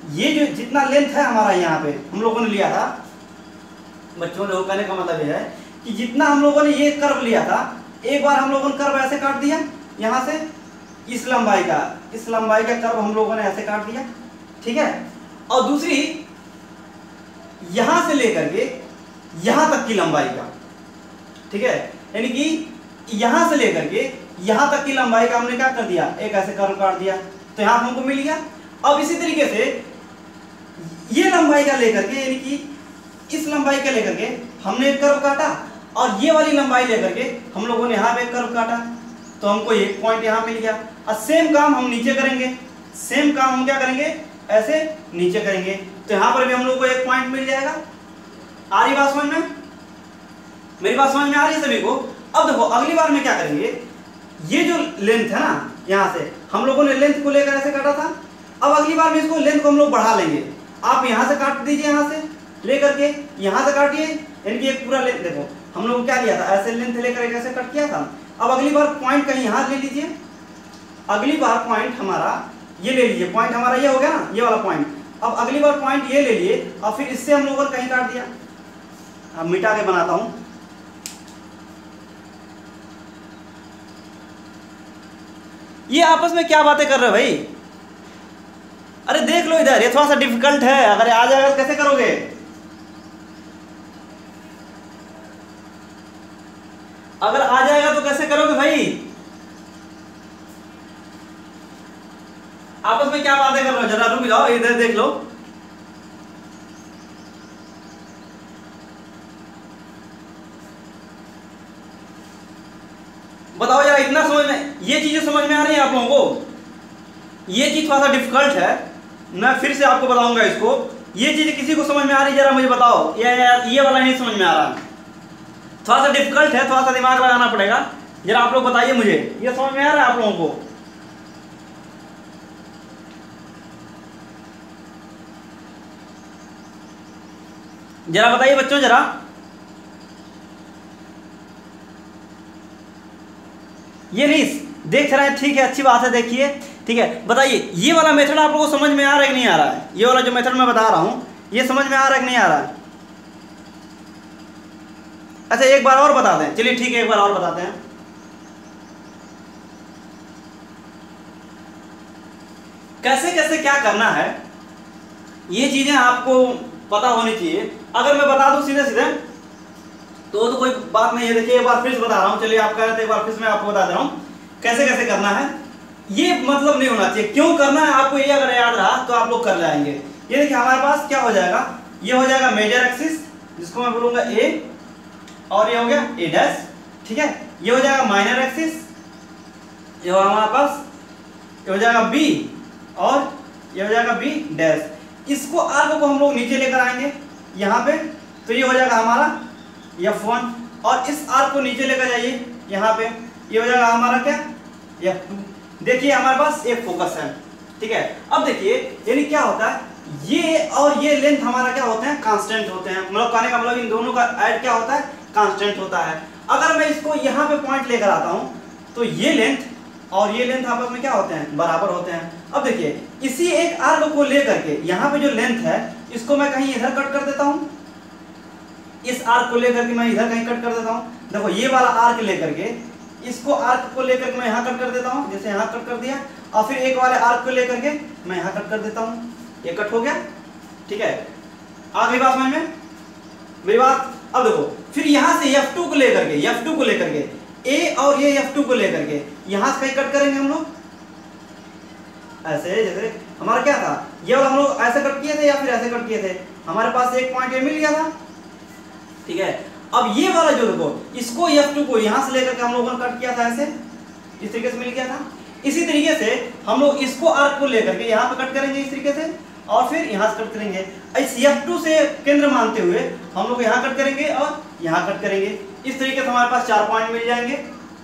ये जो जितना लेंथ है हमारा यहाँ पे हम लोगों ने लिया था, बच्चों ने कहने का मतलब ये है कि जितना हम लोगों ने ये कर्व लिया था, एक बार हम लोगों ने कर्व ऐसे काट दिया यहाँ से, इस लंबाई का इस लंबाई का कर्व हम लोगों ने ऐसे काट दिया, ठीक है। और दूसरी यहां से लेकर के यहां तक की लंबाई का, ठीक है, यानी कि यहां से लेकर के यहां तक की लंबाई का हमने क्या कर दिया, एक ऐसे कर्व काट दिया, तो यहां हमको मिल गया। अब इसी तरीके से ये लंबाई का लेकर के, यानी कि इस लंबाई का लेकर के हमने एक कर्व काटा, और ये वाली लंबाई लेकर के हम लोगों ने यहां पे एक कर्व काटा, तो हमको एक पॉइंट यहां मिल गया। और सेम काम हम नीचे करेंगे, सेम काम हम क्या करेंगे, ऐसे नीचे करेंगे, तो यहां पर भी हम लोग को एक पॉइंट मिल जाएगा। आ रही बात समझ में? मेरी बात समझ में आ रही है सभी को? अब देखो अगली बार में क्या करेंगे, ये जो लेंथ है ना, यहां से हम लोगों ने लेंथ को लेकर ऐसे काटा था, अब अगली बार में इसको लेंथ को हम लोग बढ़ा लेंगे। आप यहां से काट दीजिए, यहां से लेकर के यहां से काटिए, यानी कि एक पूरा लेंथ, देखो हम लोग क्या लिया था, ऐसे लेंथ लेकर कैसे कट किया था। अब अगली बार पॉइंट कहीं यहां ले लीजिए, अगली बार पॉइंट हमारा ये ले लीजिए, पॉइंट हमारा ये हो गया ना, ये वाला पॉइंट। अब अगली बार पॉइंट ये ले लिए, और फिर इससे हम लोगों ने कहीं काट दिया। अब मिटा के बनाता हूं, ये आपस में क्या बातें कर रहे हो भाई? अरे देख लो इधर, ये थोड़ा सा डिफिकल्ट है, अगर आ जाएगा तो कैसे करोगे? अगर आ जाएगा तो कैसे करोगे भाई? आपस में क्या बातें कर रहे हो, जरा रुक जाओ, इधर देख लो। बताओ यार, इतना समझ में, ये चीजें समझ में आ रही है आप लोगों को? ये चीज थोड़ा सा डिफिकल्ट है, मैं फिर से आपको बताऊंगा इसको। ये चीज किसी को समझ में आ रही है, जरा मुझे बताओ। ये ये वाला नहीं समझ में आ रहा, थोड़ा सा डिफिकल्ट है, थोड़ा सा दिमाग लगाना पड़ेगा। जरा आप लोग बताइए मुझे, ये समझ में आ रहा है आप लोगों को? जरा बताइए बच्चों, जरा ये नहीं देख रहे हैं, ठीक है, अच्छी बात है, देखिए, ठीक है। बताइए ये वाला मेथड आप लोगों को समझ में आ रहा है कि नहीं आ रहा है? ये वाला जो मेथड मैं बता रहा हूं, ये समझ में आ रहा है कि नहीं आ रहा है? अच्छा एक बार और बता दें, चलिए ठीक है, एक बार और बताते हैं। कैसे कैसे क्या करना है, ये चीजें आपको पता होनी चाहिए। अगर मैं बता दूं सीधे सीधे तो तो कोई बात नहीं है। देखिए एक बार फिर से बता रहा हूं, चलिए आप कह रहे थे एक बार फिर से मैं आपको बता दे रहा हूं कैसे कैसे करना है। ये मतलब नहीं होना चाहिए, क्यों करना है आपको ये अगर याद रहा तो आप लोग कर जाएंगे। ये देखिए हमारे पास क्या हो जाएगा, ये हो जाएगा मेजर एक्सिस, जिसको मैं बोलूंगा ए, और ये हो गया ए डैश, ठीक है। ये हो जाएगा माइनर एक्सिस, ये हो हमारे पास, ये हो जाएगा बी, और ये हो जाएगा बी डैश। इसको आर्क को हम लोग नीचे लेकर आएंगे यहाँ पे, तो ये हो जाएगा हमारा एफ वन, और इस आर्क को नीचे लेकर जाइए यहाँ पे, ये हो जाएगा हमारा क्या, एफ टू। देखिए हमारे पास एक फोकस है, ठीक है। अब देखिए यानी क्या होता है, ये और ये लेंथ हमारा क्या होते हैं, कांस्टेंट होते हैं। मतलब कहने का मतलब इन दोनों का ऐड क्या होता है, कांस्टेंट होता है। अगर मैं इसको यहाँ पे पॉइंट लेकर आता हूँ तो ये लेंथ और ये लेंथ आपस में क्या होते हैं, बराबर होते हैं। अब देखिए इसी एक आर्क को लेकर के यहाँ पे जो लेंथ है इसको मैं कहीं इधर कट कर देता हूँ, इस आर्क को लेकर के मैं इधर कहीं कट कर देता हूँ। देखो ये वाला आर्क लेकर के, इसको आर्क को लेकर के मैं यहाँ कट कर देता हूँ, जैसे यहाँ कट कर दिया, और फिर एक वाले आर्क को लेकर के मैं यहाँ कट कर देता हूँ, ये कट हो गया, ठीक है। आ गई बात समझ में मेरी बात? अब देखो फिर यहाँ से एफ टू को लेकर के, एफ टू को लेकर के ए और ये एफ टू को लेकर के यहाँ से कहीं कट करेंगे हम लोग, ऐसे जैसे हमारा क्या था, ये वाला हम लोग ऐसे कट किए थे या फिर ऐसे कट किए थे, हमारे पास एक पॉइंट ये मिल गया था, ठीक है। अब ये वाला जो देखो, इसको एफ टू को यहाँ से लेकर के हम लोगों ने कट किया था, ऐसे इस तरीके से मिल गया था। इसी तरीके से हम लोग इसको आर्क को लेकर के यहाँ पे कट करेंगे इस तरीके से, और फिर यहाँ से कट करेंगे। इस एफ टू से केंद्र मानते हुए हम लोग यहाँ कट करेंगे और यहाँ कट करेंगे। इस तरीके से हमारे पास चार पॉइंट मिल जाएंगे।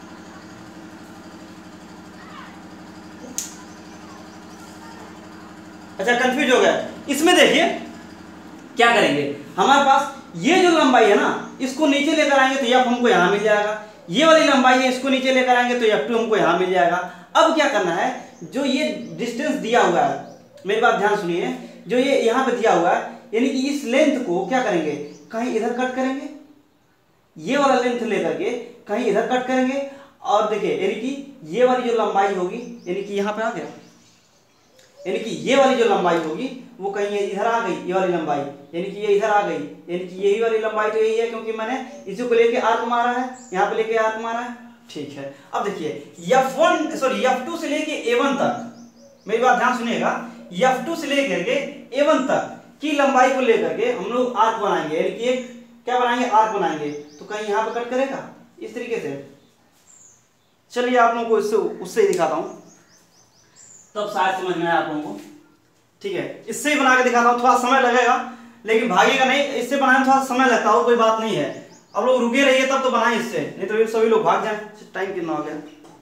अच्छा कंफ्यूज हो गया? इसमें देखिए क्या करेंगे, हमारे पास ये जो लंबाई है ना, इसको नीचे लेकर आएंगे तो एफ हमको यहाँ मिल जाएगा। ये वाली लंबाई है, इसको नीचे लेकर आएंगे तो एफ टू हमको यहाँ मिल जाएगा। अब क्या करना है, जो ये डिस्टेंस दिया हुआ है, मेरी बात ध्यान सुनिए, जो ये यहाँ पे दिया हुआ है, यानी कि इस लेंथ को क्या करेंगे, कहीं इधर कट करेंगे, ये वाला लेंथ लेकर के कहीं इधर कट करेंगे, और देखिए यानी कि ये वाली जो लंबाई होगी, यानी कि यहाँ पे आ गया, यानी कि ये वाली जो लंबाई होगी वो कहीं इधर आ गई, ये वाली लंबाई, यानी कि ये इधर आ गई, यानी कि यही वाली लंबाई तो यही है, क्योंकि मैंने इसी को लेके आर्क मारा है, यहाँ पे लेके आर्क मारा है। ठीक है, अब देखिए F one sorry F two से लेके ए वन तक, मेरी बात ध्यान सुनिएगा, एफ टू से लेकर के ए वन तक की लंबाई को लेकर के हम लोग आर्क बनाएंगे, यानी कि एक क्या बनाएंगे, आर्क बनाएंगे। तो कहीं यहाँ पे कट करेगा इस तरीके से। चलिए आप लोगों को इससे उससे ही दिखाता हूँ, तब शायद समझ में आए आप लोगों को। ठीक है, इससे ही बना के दिखाता हूँ, थोड़ा समय लगेगा लेकिन भागेगा नहीं, इससे बनाने में थोड़ा समय लगता है और कोई बात नहीं है। अब लोग रुके रहिए तब तो बनाए इससे, नहीं तो सभी लोग भाग जाए। टाइम कितना हो गया,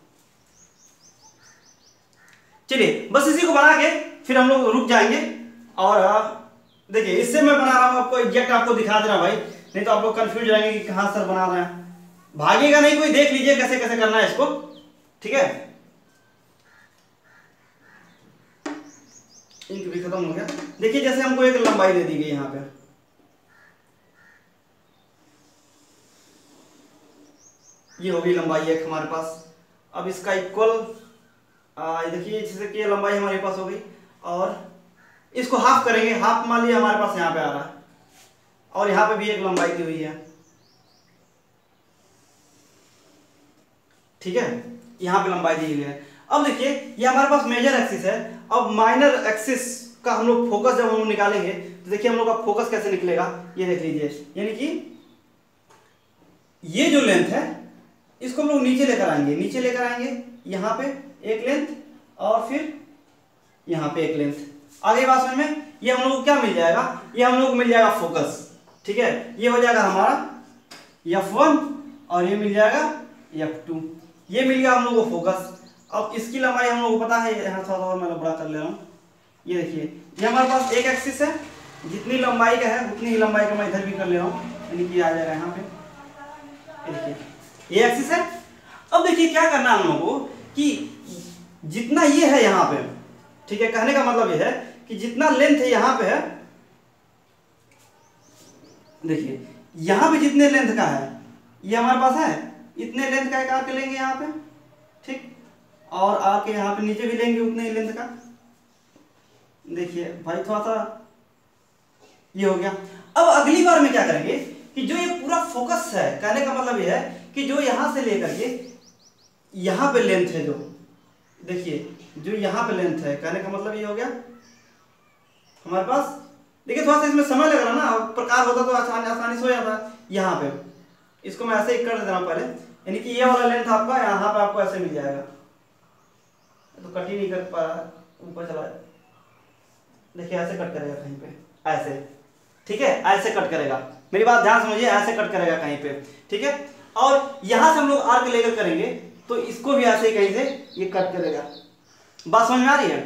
चलिए बस इसी को बना के फिर हम लोग रुक जाएंगे। और देखिए इससे मैं बना रहा हूँ, आपको एग्जैक्ट आपको दिखा दे रहा भाई, नहीं तो आप लोग कंफ्यूज रहेंगे कि कहाँ सर बना रहे हैं। भागेगा नहीं कोई, देख लीजिए कैसे कैसे करना है इसको। ठीक है, इंक भी खत्म हो गया। देखिए जैसे हमको एक लंबाई दे दी गई यहाँ पे, ये होगी लंबाई एक हमारे पास। अब इसका इक्वल देखिए जैसे कि लंबाई हमारे पास हो गई, और इसको हाफ करेंगे, हाफ मान लिया हमारे पास यहाँ पे आ रहा है, और यहाँ पे भी एक लंबाई दी हुई है। ठीक है, यहाँ पे लंबाई दी हुई है। अब देखिए ये हमारे पास मेजर एक्सिस है, अब माइनर एक्सिस का हम लोग फोकस जब हम लोग निकालेंगे तो देखिए हम लोग का फोकस कैसे निकलेगा, ये देख लीजिए। यानी कि ये जो लेंथ है इसको हम लोग नीचे लेकर आएंगे, नीचे लेकर आएंगे, यहाँ पे एक लेंथ और फिर यहाँ पे एक लेंथ। आगे बात समझ में, ये हम लोग को क्या मिल जाएगा, ये हम लोग को मिल जाएगा फोकस। ठीक है, ये हो जाएगा हमारा एफ वन और ये मिल जाएगा एफ टू, ये मिल गया हम लोग को फोकस। अब इसकी लंबाई हम लोग को पता है, यहाँ थोड़ा और मैं बड़ा कर ले रहा हूँ। ये देखिए ये हमारे पास एक एक्सिस है, जितनी लंबाई का है उतनी ही लंबाई का मैं इधर भी कर ले रहा हूँ, यानी कि आ जाएगा यहाँ पे। ये देखिए ये एक्सिस है। अब देखिए क्या करना है हम लोगों को कि जितना ये है यहाँ पे, ठीक है, कहने का मतलब ये है कि जितना लेंथ है यहाँ पे है, देखिए यहाँ पे जितने लेंथ का है ये हमारे पास है, इतने लेंथ का एक आर्क लेंगे यहाँ पे। ठीक, और आके यहाँ पे नीचे भी लेंगे उतने ही लेंथ का। देखिए भाई थोड़ा सा ये हो गया। अब अगली बार में क्या करेंगे कि जो ये पूरा फोकस है, कहने का मतलब ये है कि जो यहां से लेकर के यहां पे लेंथ है, जो देखिए जो यहां पे लेंथ है, कहने का मतलब ये हो गया हमारे पास। देखिए थोड़ा सा इसमें समय लग रहा ना, प्रकार होता तो आसानी आसानी से हो जाता। यहाँ पे इसको मैं ऐसे ही कर देता हूँ पहले, यानी कि ये वाला लेंथ आपका यहाँ पे आपको ऐसे मिल जाएगा, तो कट ही नहीं कर पा रहा, ऊपर चला। देखिए ऐसे कट करेगा कहीं पे, ऐसे। ठीक है, ऐसे कट करेगा, मेरी बात ध्यान समझिए, ऐसे कट करेगा कहीं पे। ठीक है, और यहां से हम लोग आर्क लेकर करेंगे तो इसको भी ऐसे ही कहीं से ये कट करेगा। बात समझ में आ रही है?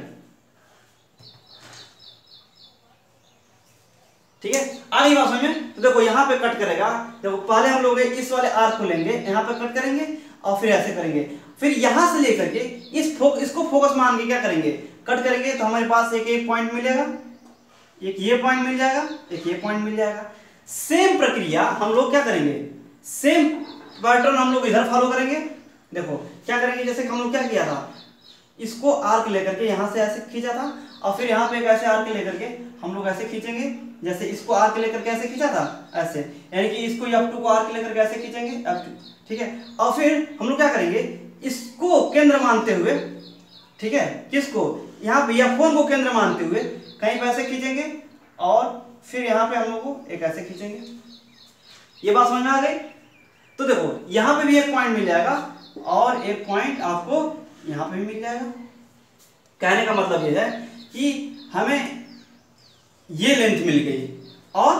ठीक है, आ रही बात समझ में? तो देखो यहाँ पे कट करेगा, देखो पहले हम लोग इस वाले आर्क को लेंगे, यहाँ पे कट करेंगे और फिर ऐसे करेंगे, फिर यहां से लेकर के इस फो, इसको फोकस मान के क्या करेंगे, कट करेंगे। तो हमारे पास एक एक पॉइंट मिलेगा, एक ये पॉइंट मिल जाएगा, एक ये पॉइंट मिल जाएगा। सेम प्रक्रिया हम लोग क्या करेंगे, सेम पैटर्न हम लोग इधर फॉलो करेंगे। देखो क्या करेंगे, जैसे हम लोग क्या किया था, इसको आर्क लेकर के यहां से ऐसे खींचा था, और फिर यहाँ पे एक ऐसे आर्क लेकर के हम लोग ऐसे खींचेंगे, जैसे इसको आर्क लेकर के ऐसे खींचा था ऐसे, यानी कि इसको एफ टू को आर्क लेकर के ऐसे खींचेंगे एफ टू। ठीक है, और फिर हम लोग क्या करेंगे, इसको केंद्र मानते हुए, ठीक है, किसको, यहाँ पे एफ वन को केंद्र मानते हुए कहीं पे ऐसे खींचेंगे, और फिर यहाँ पे हम लोग को एक ऐसे खींचेंगे। ये बात समझ में आ गई? तो देखो यहाँ पे भी एक पॉइंट मिल जाएगा और एक पॉइंट आपको यहाँ पे भी मिल जाएगा। कहने का मतलब ये है कि हमें ये लेंथ मिल गई और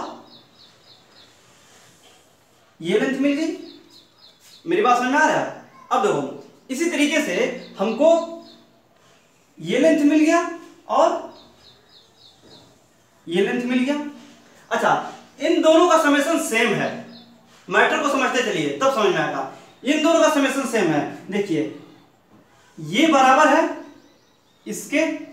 ये लेंथ मिल गई। मेरी बात समझ में आ रहा है? अब देखो इसी तरीके से हमको ये लेंथ मिल गया और ये लेंथ मिल गया। अच्छा, इन दोनों का समेशन सेम है, मैटर को समझते चलिए तब समझ में आएगा। इन दोनों का समेशन सेम है। देखिए ये बराबर है इसके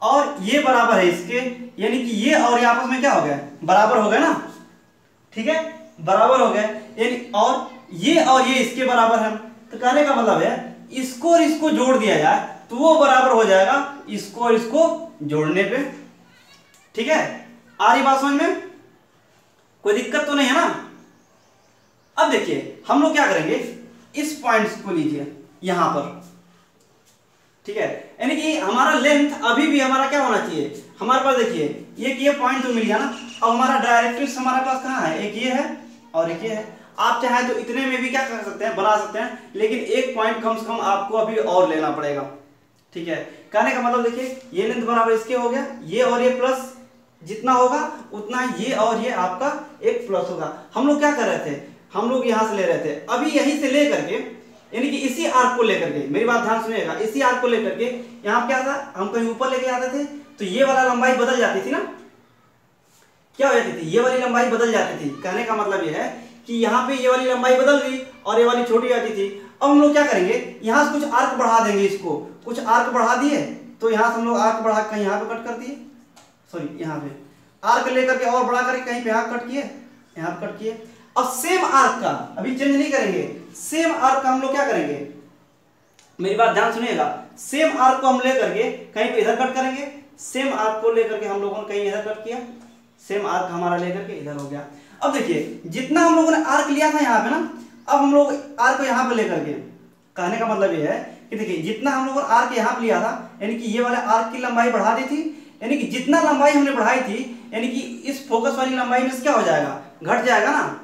और ये बराबर है इसके, यानी कि ये और ये आपस में क्या हो गया, बराबर हो गया ना, ठीक है, बराबर हो गया, यानी और ये और ये इसके बराबर है। तो कहने का मतलब है इसको और इसको जोड़ दिया जाए तो वो बराबर हो जाएगा इसको और इसको जोड़ने पे, ठीक है। आ रही बात समझ में, कोई दिक्कत तो नहीं है ना। अब देखिए हम लोग क्या करेंगे, इस पॉइंट्स को लीजिए यहां पर, ठीक है, यानी कि हमारा लेंथ अभी भी हमारा क्या होना चाहिए, हमारे पास देखिए ये ये पॉइंट तो मिल गया ना। अब हमारा डायरेक्ट्रिक्स हमारे पास कहाँ है, एक ये है और एक ये है। आप चाहे तो इतने में भी क्या कर सकते हैं, बना सकते हैं, लेकिन एक पॉइंट कम से कम आपको अभी और लेना पड़ेगा, ठीक है। कहने का मतलब देखिए ये लेंथ बराबर इसके हो गया, ये और ये प्लस जितना होगा उतना ये और ये आपका एक प्लस होगा। हम लोग क्या कर रहे थे, हम लोग यहां से ले रहे थे, अभी यहीं से ले करके, यानी कि इसी आर्क को लेकर के, मेरी बात ध्यान सुनिएगा, इसी आर्क को लेकर के यहाँ क्या था, हम कहीं ऊपर लेके आते थे तो ये वाला लंबाई बदल जाती थी ना, क्या हो जाती थी, ये वाली लंबाई बदल जाती थी। कहने का मतलब ये है कि यहाँ पे ये वाली लंबाई बदल गई और ये वाली छोटी आती थी। अब हम लोग क्या करेंगे, यहाँ से कुछ आर्क बढ़ा देंगे, इसको कुछ आर्क बढ़ा दिए तो यहाँ से हम लोग आर्क बढ़ा कहीं यहाँ पे कट कर दिए, सॉरी यहाँ पे आर्क लेकर के और बढ़ा करके कहीं पे यहाँ कट किए, यहाँ कट किए। अब सेम आर्क का अभी चेंज नहीं करेंगे, सेम आर्क का हम लोग क्या करेंगे, मेरी बात ध्यान सुनिएगा, सेम आर्क को हम लेकर के कहीं पे इधर कट करेंगे, सेम आर्क को लेकर के हम लोगों ने कहीं इधर कट किया, सेम आर्क हमारा लेकर के इधर हो गया। अब देखिए जितना हम लोगों ने आर्क लिया था यहाँ पे ना, अब हम लोग आर्क को यहाँ पे लेकर के, कहने का मतलब ये है कि देखिए जितना हम लोगों ने आर्क यहाँ पे लिया था, यानी कि ये वाले आर्क की लंबाई बढ़ा दी थी, यानी कि जितना लंबाई हमने बढ़ाई थी, यानी कि इस फोकस वाली लंबाई में से क्या हो जाएगा, घट जाएगा ना।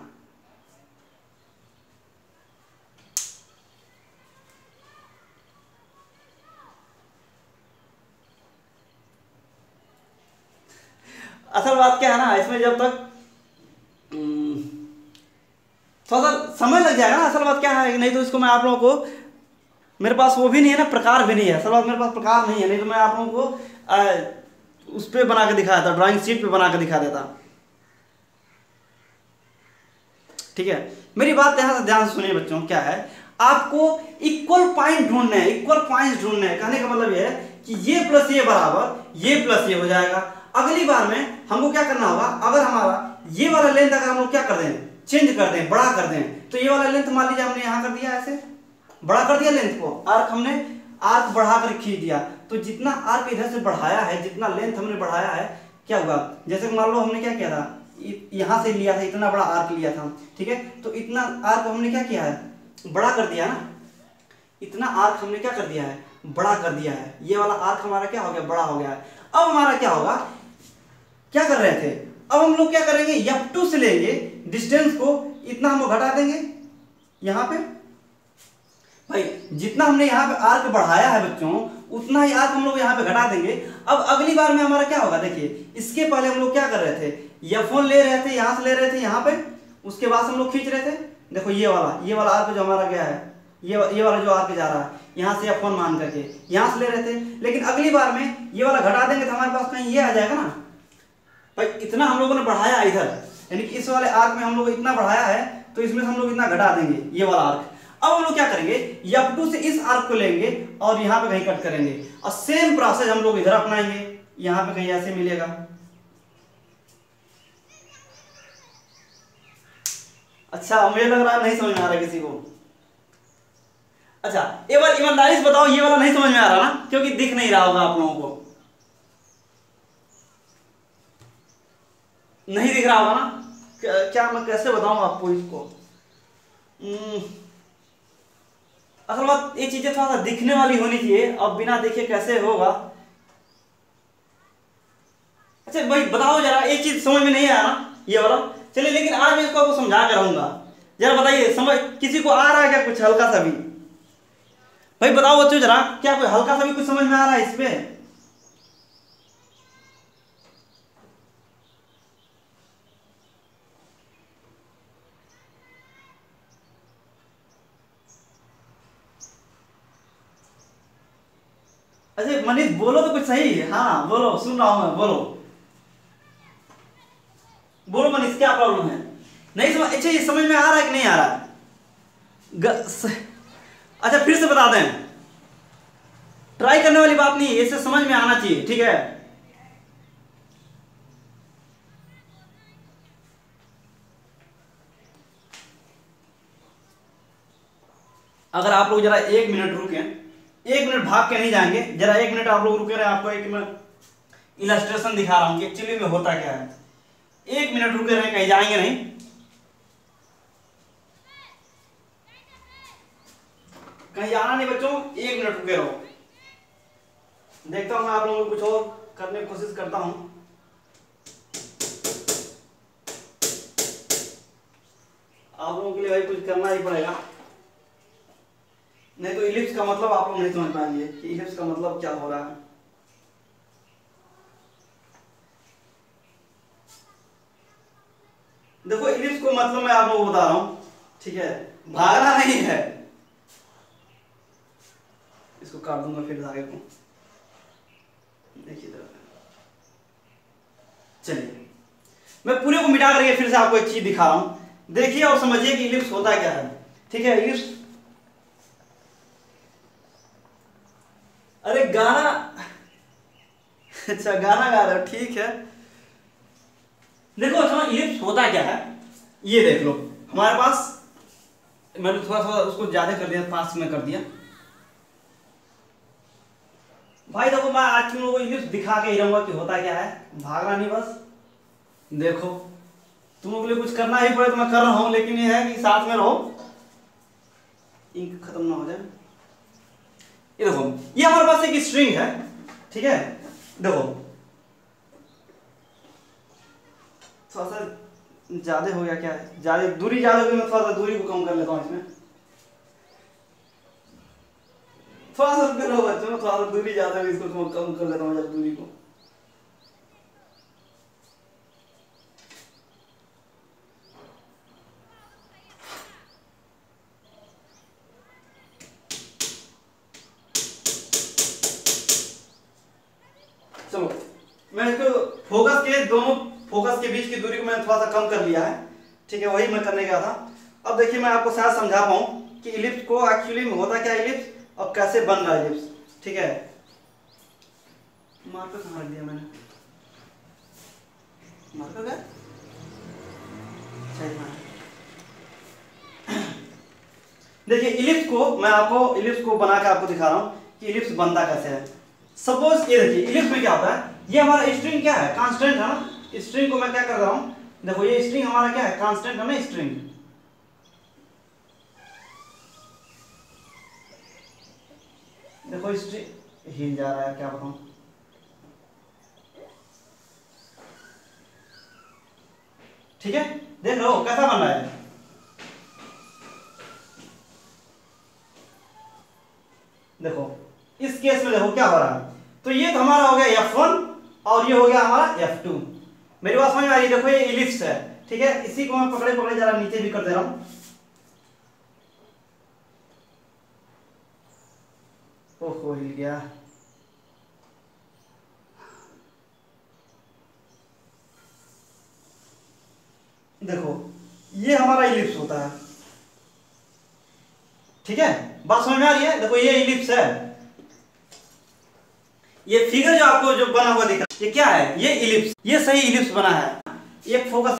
असल बात क्या है ना, इसमें जब तक थोड़ा सा समय लग जाएगा ना, असल बात क्या है, नहीं तो इसको मैं आप लोगों को, मेरे पास वो भी नहीं है ना, प्रकार भी नहीं है, असल बात मेरे पास प्रकार नहीं है, नहीं तो मैं आप लोगों को आ, उस पर बना के दिखाया था, ड्राइंग शीट पे बना के दिखा देता, ठीक है। मेरी बात ध्यान से ध्यान से सुनिए बच्चों, क्या है, आपको इक्वल पॉइंट ढूंढने हैं, इक्वल पॉइंट ढूंढने हैं। कहने का मतलब ये है कि ये प्लस ये बराबर ये प्लस ये हो जाएगा। अगली बार में हमको क्या करना होगा, अगर हमारा ये वाला लेंथ अगर हम लोग क्या कर दें, चेंज कर दें, बड़ा कर दें, तो ये वाला लेंथ मान लीजिए हमने यहाँ कर दिया, ऐसे बड़ा कर दिया लेंथ को, आर्क हमने आर्क बढ़ा कर खींच दिया, तो जितना आर्क इधर से बढ़ाया है, जितना लेंथ हमने बढ़ाया है, क्या हुआ, जैसे मान लो हमने क्या किया था, यहाँ से लिया था, इतना बड़ा आर्क लिया था, ठीक है, तो इतना आर्क हमने क्या किया है, बड़ा कर दिया ना, इतना आर्क हमने क्या कर दिया है, बड़ा कर दिया है, ये वाला आर्क हमारा क्या हो गया, बड़ा हो गया है। अब हमारा क्या होगा, क्या कर रहे थे, अब हम लोग क्या करेंगे, एफ टू से लेंगे डिस्टेंस को, इतना हम लोग घटा देंगे यहाँ पे, भाई जितना हमने यहाँ पे आर्क बढ़ाया है बच्चों, उतना ही आर्क हम लोग यहाँ पे घटा देंगे। अब अगली बार में हमारा क्या होगा, देखिए इसके पहले हम लोग क्या कर रहे थे, एफ वन ले रहे थे, यहाँ से ले रहे थे यहाँ पे, उसके बाद हम लोग खींच रहे थे, देखो ये वाला ये वाला आर्क जो हमारा गया है, ये ये वाला जो आर्क जा रहा है, यहाँ से एफ वन मान करके यहाँ से ले रहे थे, लेकिन अगली बार में ये वाला घटा देंगे तो हमारे पास कहीं ये आ जाएगा ना, भाई इतना हम लोगों ने बढ़ाया इधर, यानी कि इस वाले आर्क में हम लोग इतना बढ़ाया है, तो इसमें हम लोग इतना घटा देंगे ये वाला आर्क। अब हम लोग क्या करेंगे, एफ टू से इस आर्क को लेंगे और यहाँ पे कहीं कट करेंगे, और सेम प्रोसेस हम लोग इधर अपनाएंगे, यहाँ पे कहीं ऐसे मिलेगा। अच्छा मुझे लग रहा है नहीं समझ में आ रहा किसी को। अच्छा एक बार ईमानदारी से बताओ, ये वाला नहीं समझ में आ रहा ना, क्योंकि दिख नहीं रहा होगा आप लोगों को, नहीं दिख रहा होगा ना, क्या मैं कैसे बताऊं आपको इसको। असल बात ये चीजें थोड़ा सा दिखने वाली होनी चाहिए, अब बिना देखे कैसे होगा। अच्छा भाई बताओ जरा, ये चीज समझ में नहीं आया ना ये वाला, चलिए लेकिन आज मैं इसको आपको समझा कर रहूंगा, जरा बताइए समझ किसी को आ रहा है क्या कुछ हल्का सा भी, भाई बताओ बच्चों जरा, क्या कोई हल्का सा भी कुछ समझ में आ रहा है इस पे। अच्छा मनीष बोलो तो कुछ सही है, हाँ बोलो सुन रहा हूं मैं, बोलो बोलो मनीष क्या प्रॉब्लम है, नहीं समझ, अच्छा ये समझ में आ रहा है कि नहीं आ रहा है, ग... स... अच्छा फिर से बता दें, ट्राई करने वाली बात नहीं है, इसे समझ में आना चाहिए, ठीक है। अगर आप लोग जरा एक मिनट रुके, एक मिनट भाग के नहीं जाएंगे, जरा एक मिनट आप लोग रुके रहे, आपको एक मैं इलस्ट्रेशन दिखा रहा हूं कि एक्चुअली में होता क्या है। एक मिनट रुके रहे, कहीं जाएंगे नहीं, कहीं जाना नहीं बच्चों, एक मिनट रुके रहो। देखता हूं मैं आप लोगों को कुछ और करने की कोशिश करता हूं। आप लोगों के लिए भाई कुछ करना ही पड़ेगा, नहीं तो इलिप्स का मतलब आप लोग नहीं समझ पाएंगे कि इलिप्स का मतलब क्या हो रहा है। देखो इलिप्स को मतलब मैं आप लोगों को बता रहा हूं, ठीक है, भागना नहीं है। इसको काट दूंगा फिर आगे को, देखिए। चलिए मैं पूरे को मिटा करके फिर से आपको एक चीज दिखा रहा हूं, देखिए और समझिए कि इलिप्स होता क्या है, ठीक है। इलिप्स, अरे गाना, अच्छा गाना गा रहे हो, ठीक है। देखो अच्छा इलिप्स होता क्या है, ये देख लो। हमारे पास, मैंने थोड़ा सा उसको ज्यादा कर दिया, पास में कर दिया भाई। देखो मैं आज तुम लोगों को इलिप्स दिखा के ही रहूंगा कि होता क्या है, भागना नहीं बस। देखो तुम लोगों के लिए कुछ करना ही पड़े तो मैं कर रहा हूं, लेकिन ये है कि साथ में रहो, इंक खत्म ना हो जाए। ये देखो, ये हमारे पास एक स्ट्रिंग है, ठीक है। देखो थोड़ा सा ज्यादा हो गया, क्या है ज्यादा दूरी ज्यादा हो गई, मैं थोड़ा सा दूरी को कम कर लेता हूं इसमें। थोड़ा सा करो बच्चों, थोड़ा सा दूरी ज्यादा है, इसको कम कर लेता हूं जब दूरी को। चलो मैं इसको फोकस के दोनों फोकस के बीच की दूरी को मैंने थोड़ा सा कम कर लिया है, ठीक है, वही मैं करने गया था। अब देखिए मैं आपको शायद समझा पाऊं कि इलिप्स को एक्चुअली में होता क्या इलिप्स, और कैसे बन रहा है इलिप्स, ठीक है। मार्कर कहाँ रख दिया मैंने, मार्कर गया, देखिए इलिप्स को मैं आपको इलिप्स को बना के आपको दिखा रहा हूं कि इलिप्स बनता कैसे है। सपोज ये देखिए इलिप्स में क्या होता है, ये हमारा स्ट्रिंग क्या है, कांस्टेंट है ना। स्ट्रिंग को मैं क्या कर रहा हूं, देखो ये स्ट्रिंग हमारा क्या है, कांस्टेंट है ना स्ट्रिंग। देखो स्ट्रिंग हिल जा रहा है, क्या बताऊं, ठीक है। देख लो कैसा बन रहा है, देखो इस केस में देखो क्या हो रहा है। तो ये तो हमारा हो गया एफ वन और ये हो गया हमारा एफ टू। मेरी बात समझ में आ रही है, देखो ये इलिप्स है, ठीक है। इसी को मैं पकड़े पकड़े जरा नीचे भी कर दे रहा हूं। ओहो हिल गया, देखो ये हमारा इलिप्स होता है, ठीक है। बात समझ में आ रही है, देखो ये इलिप्स है, ये फिगर जो आपको जो बना हुआ दिख रहा है ये क्या है, ये इलिप्स, ये सही इलिप्स बना है। ये फोकस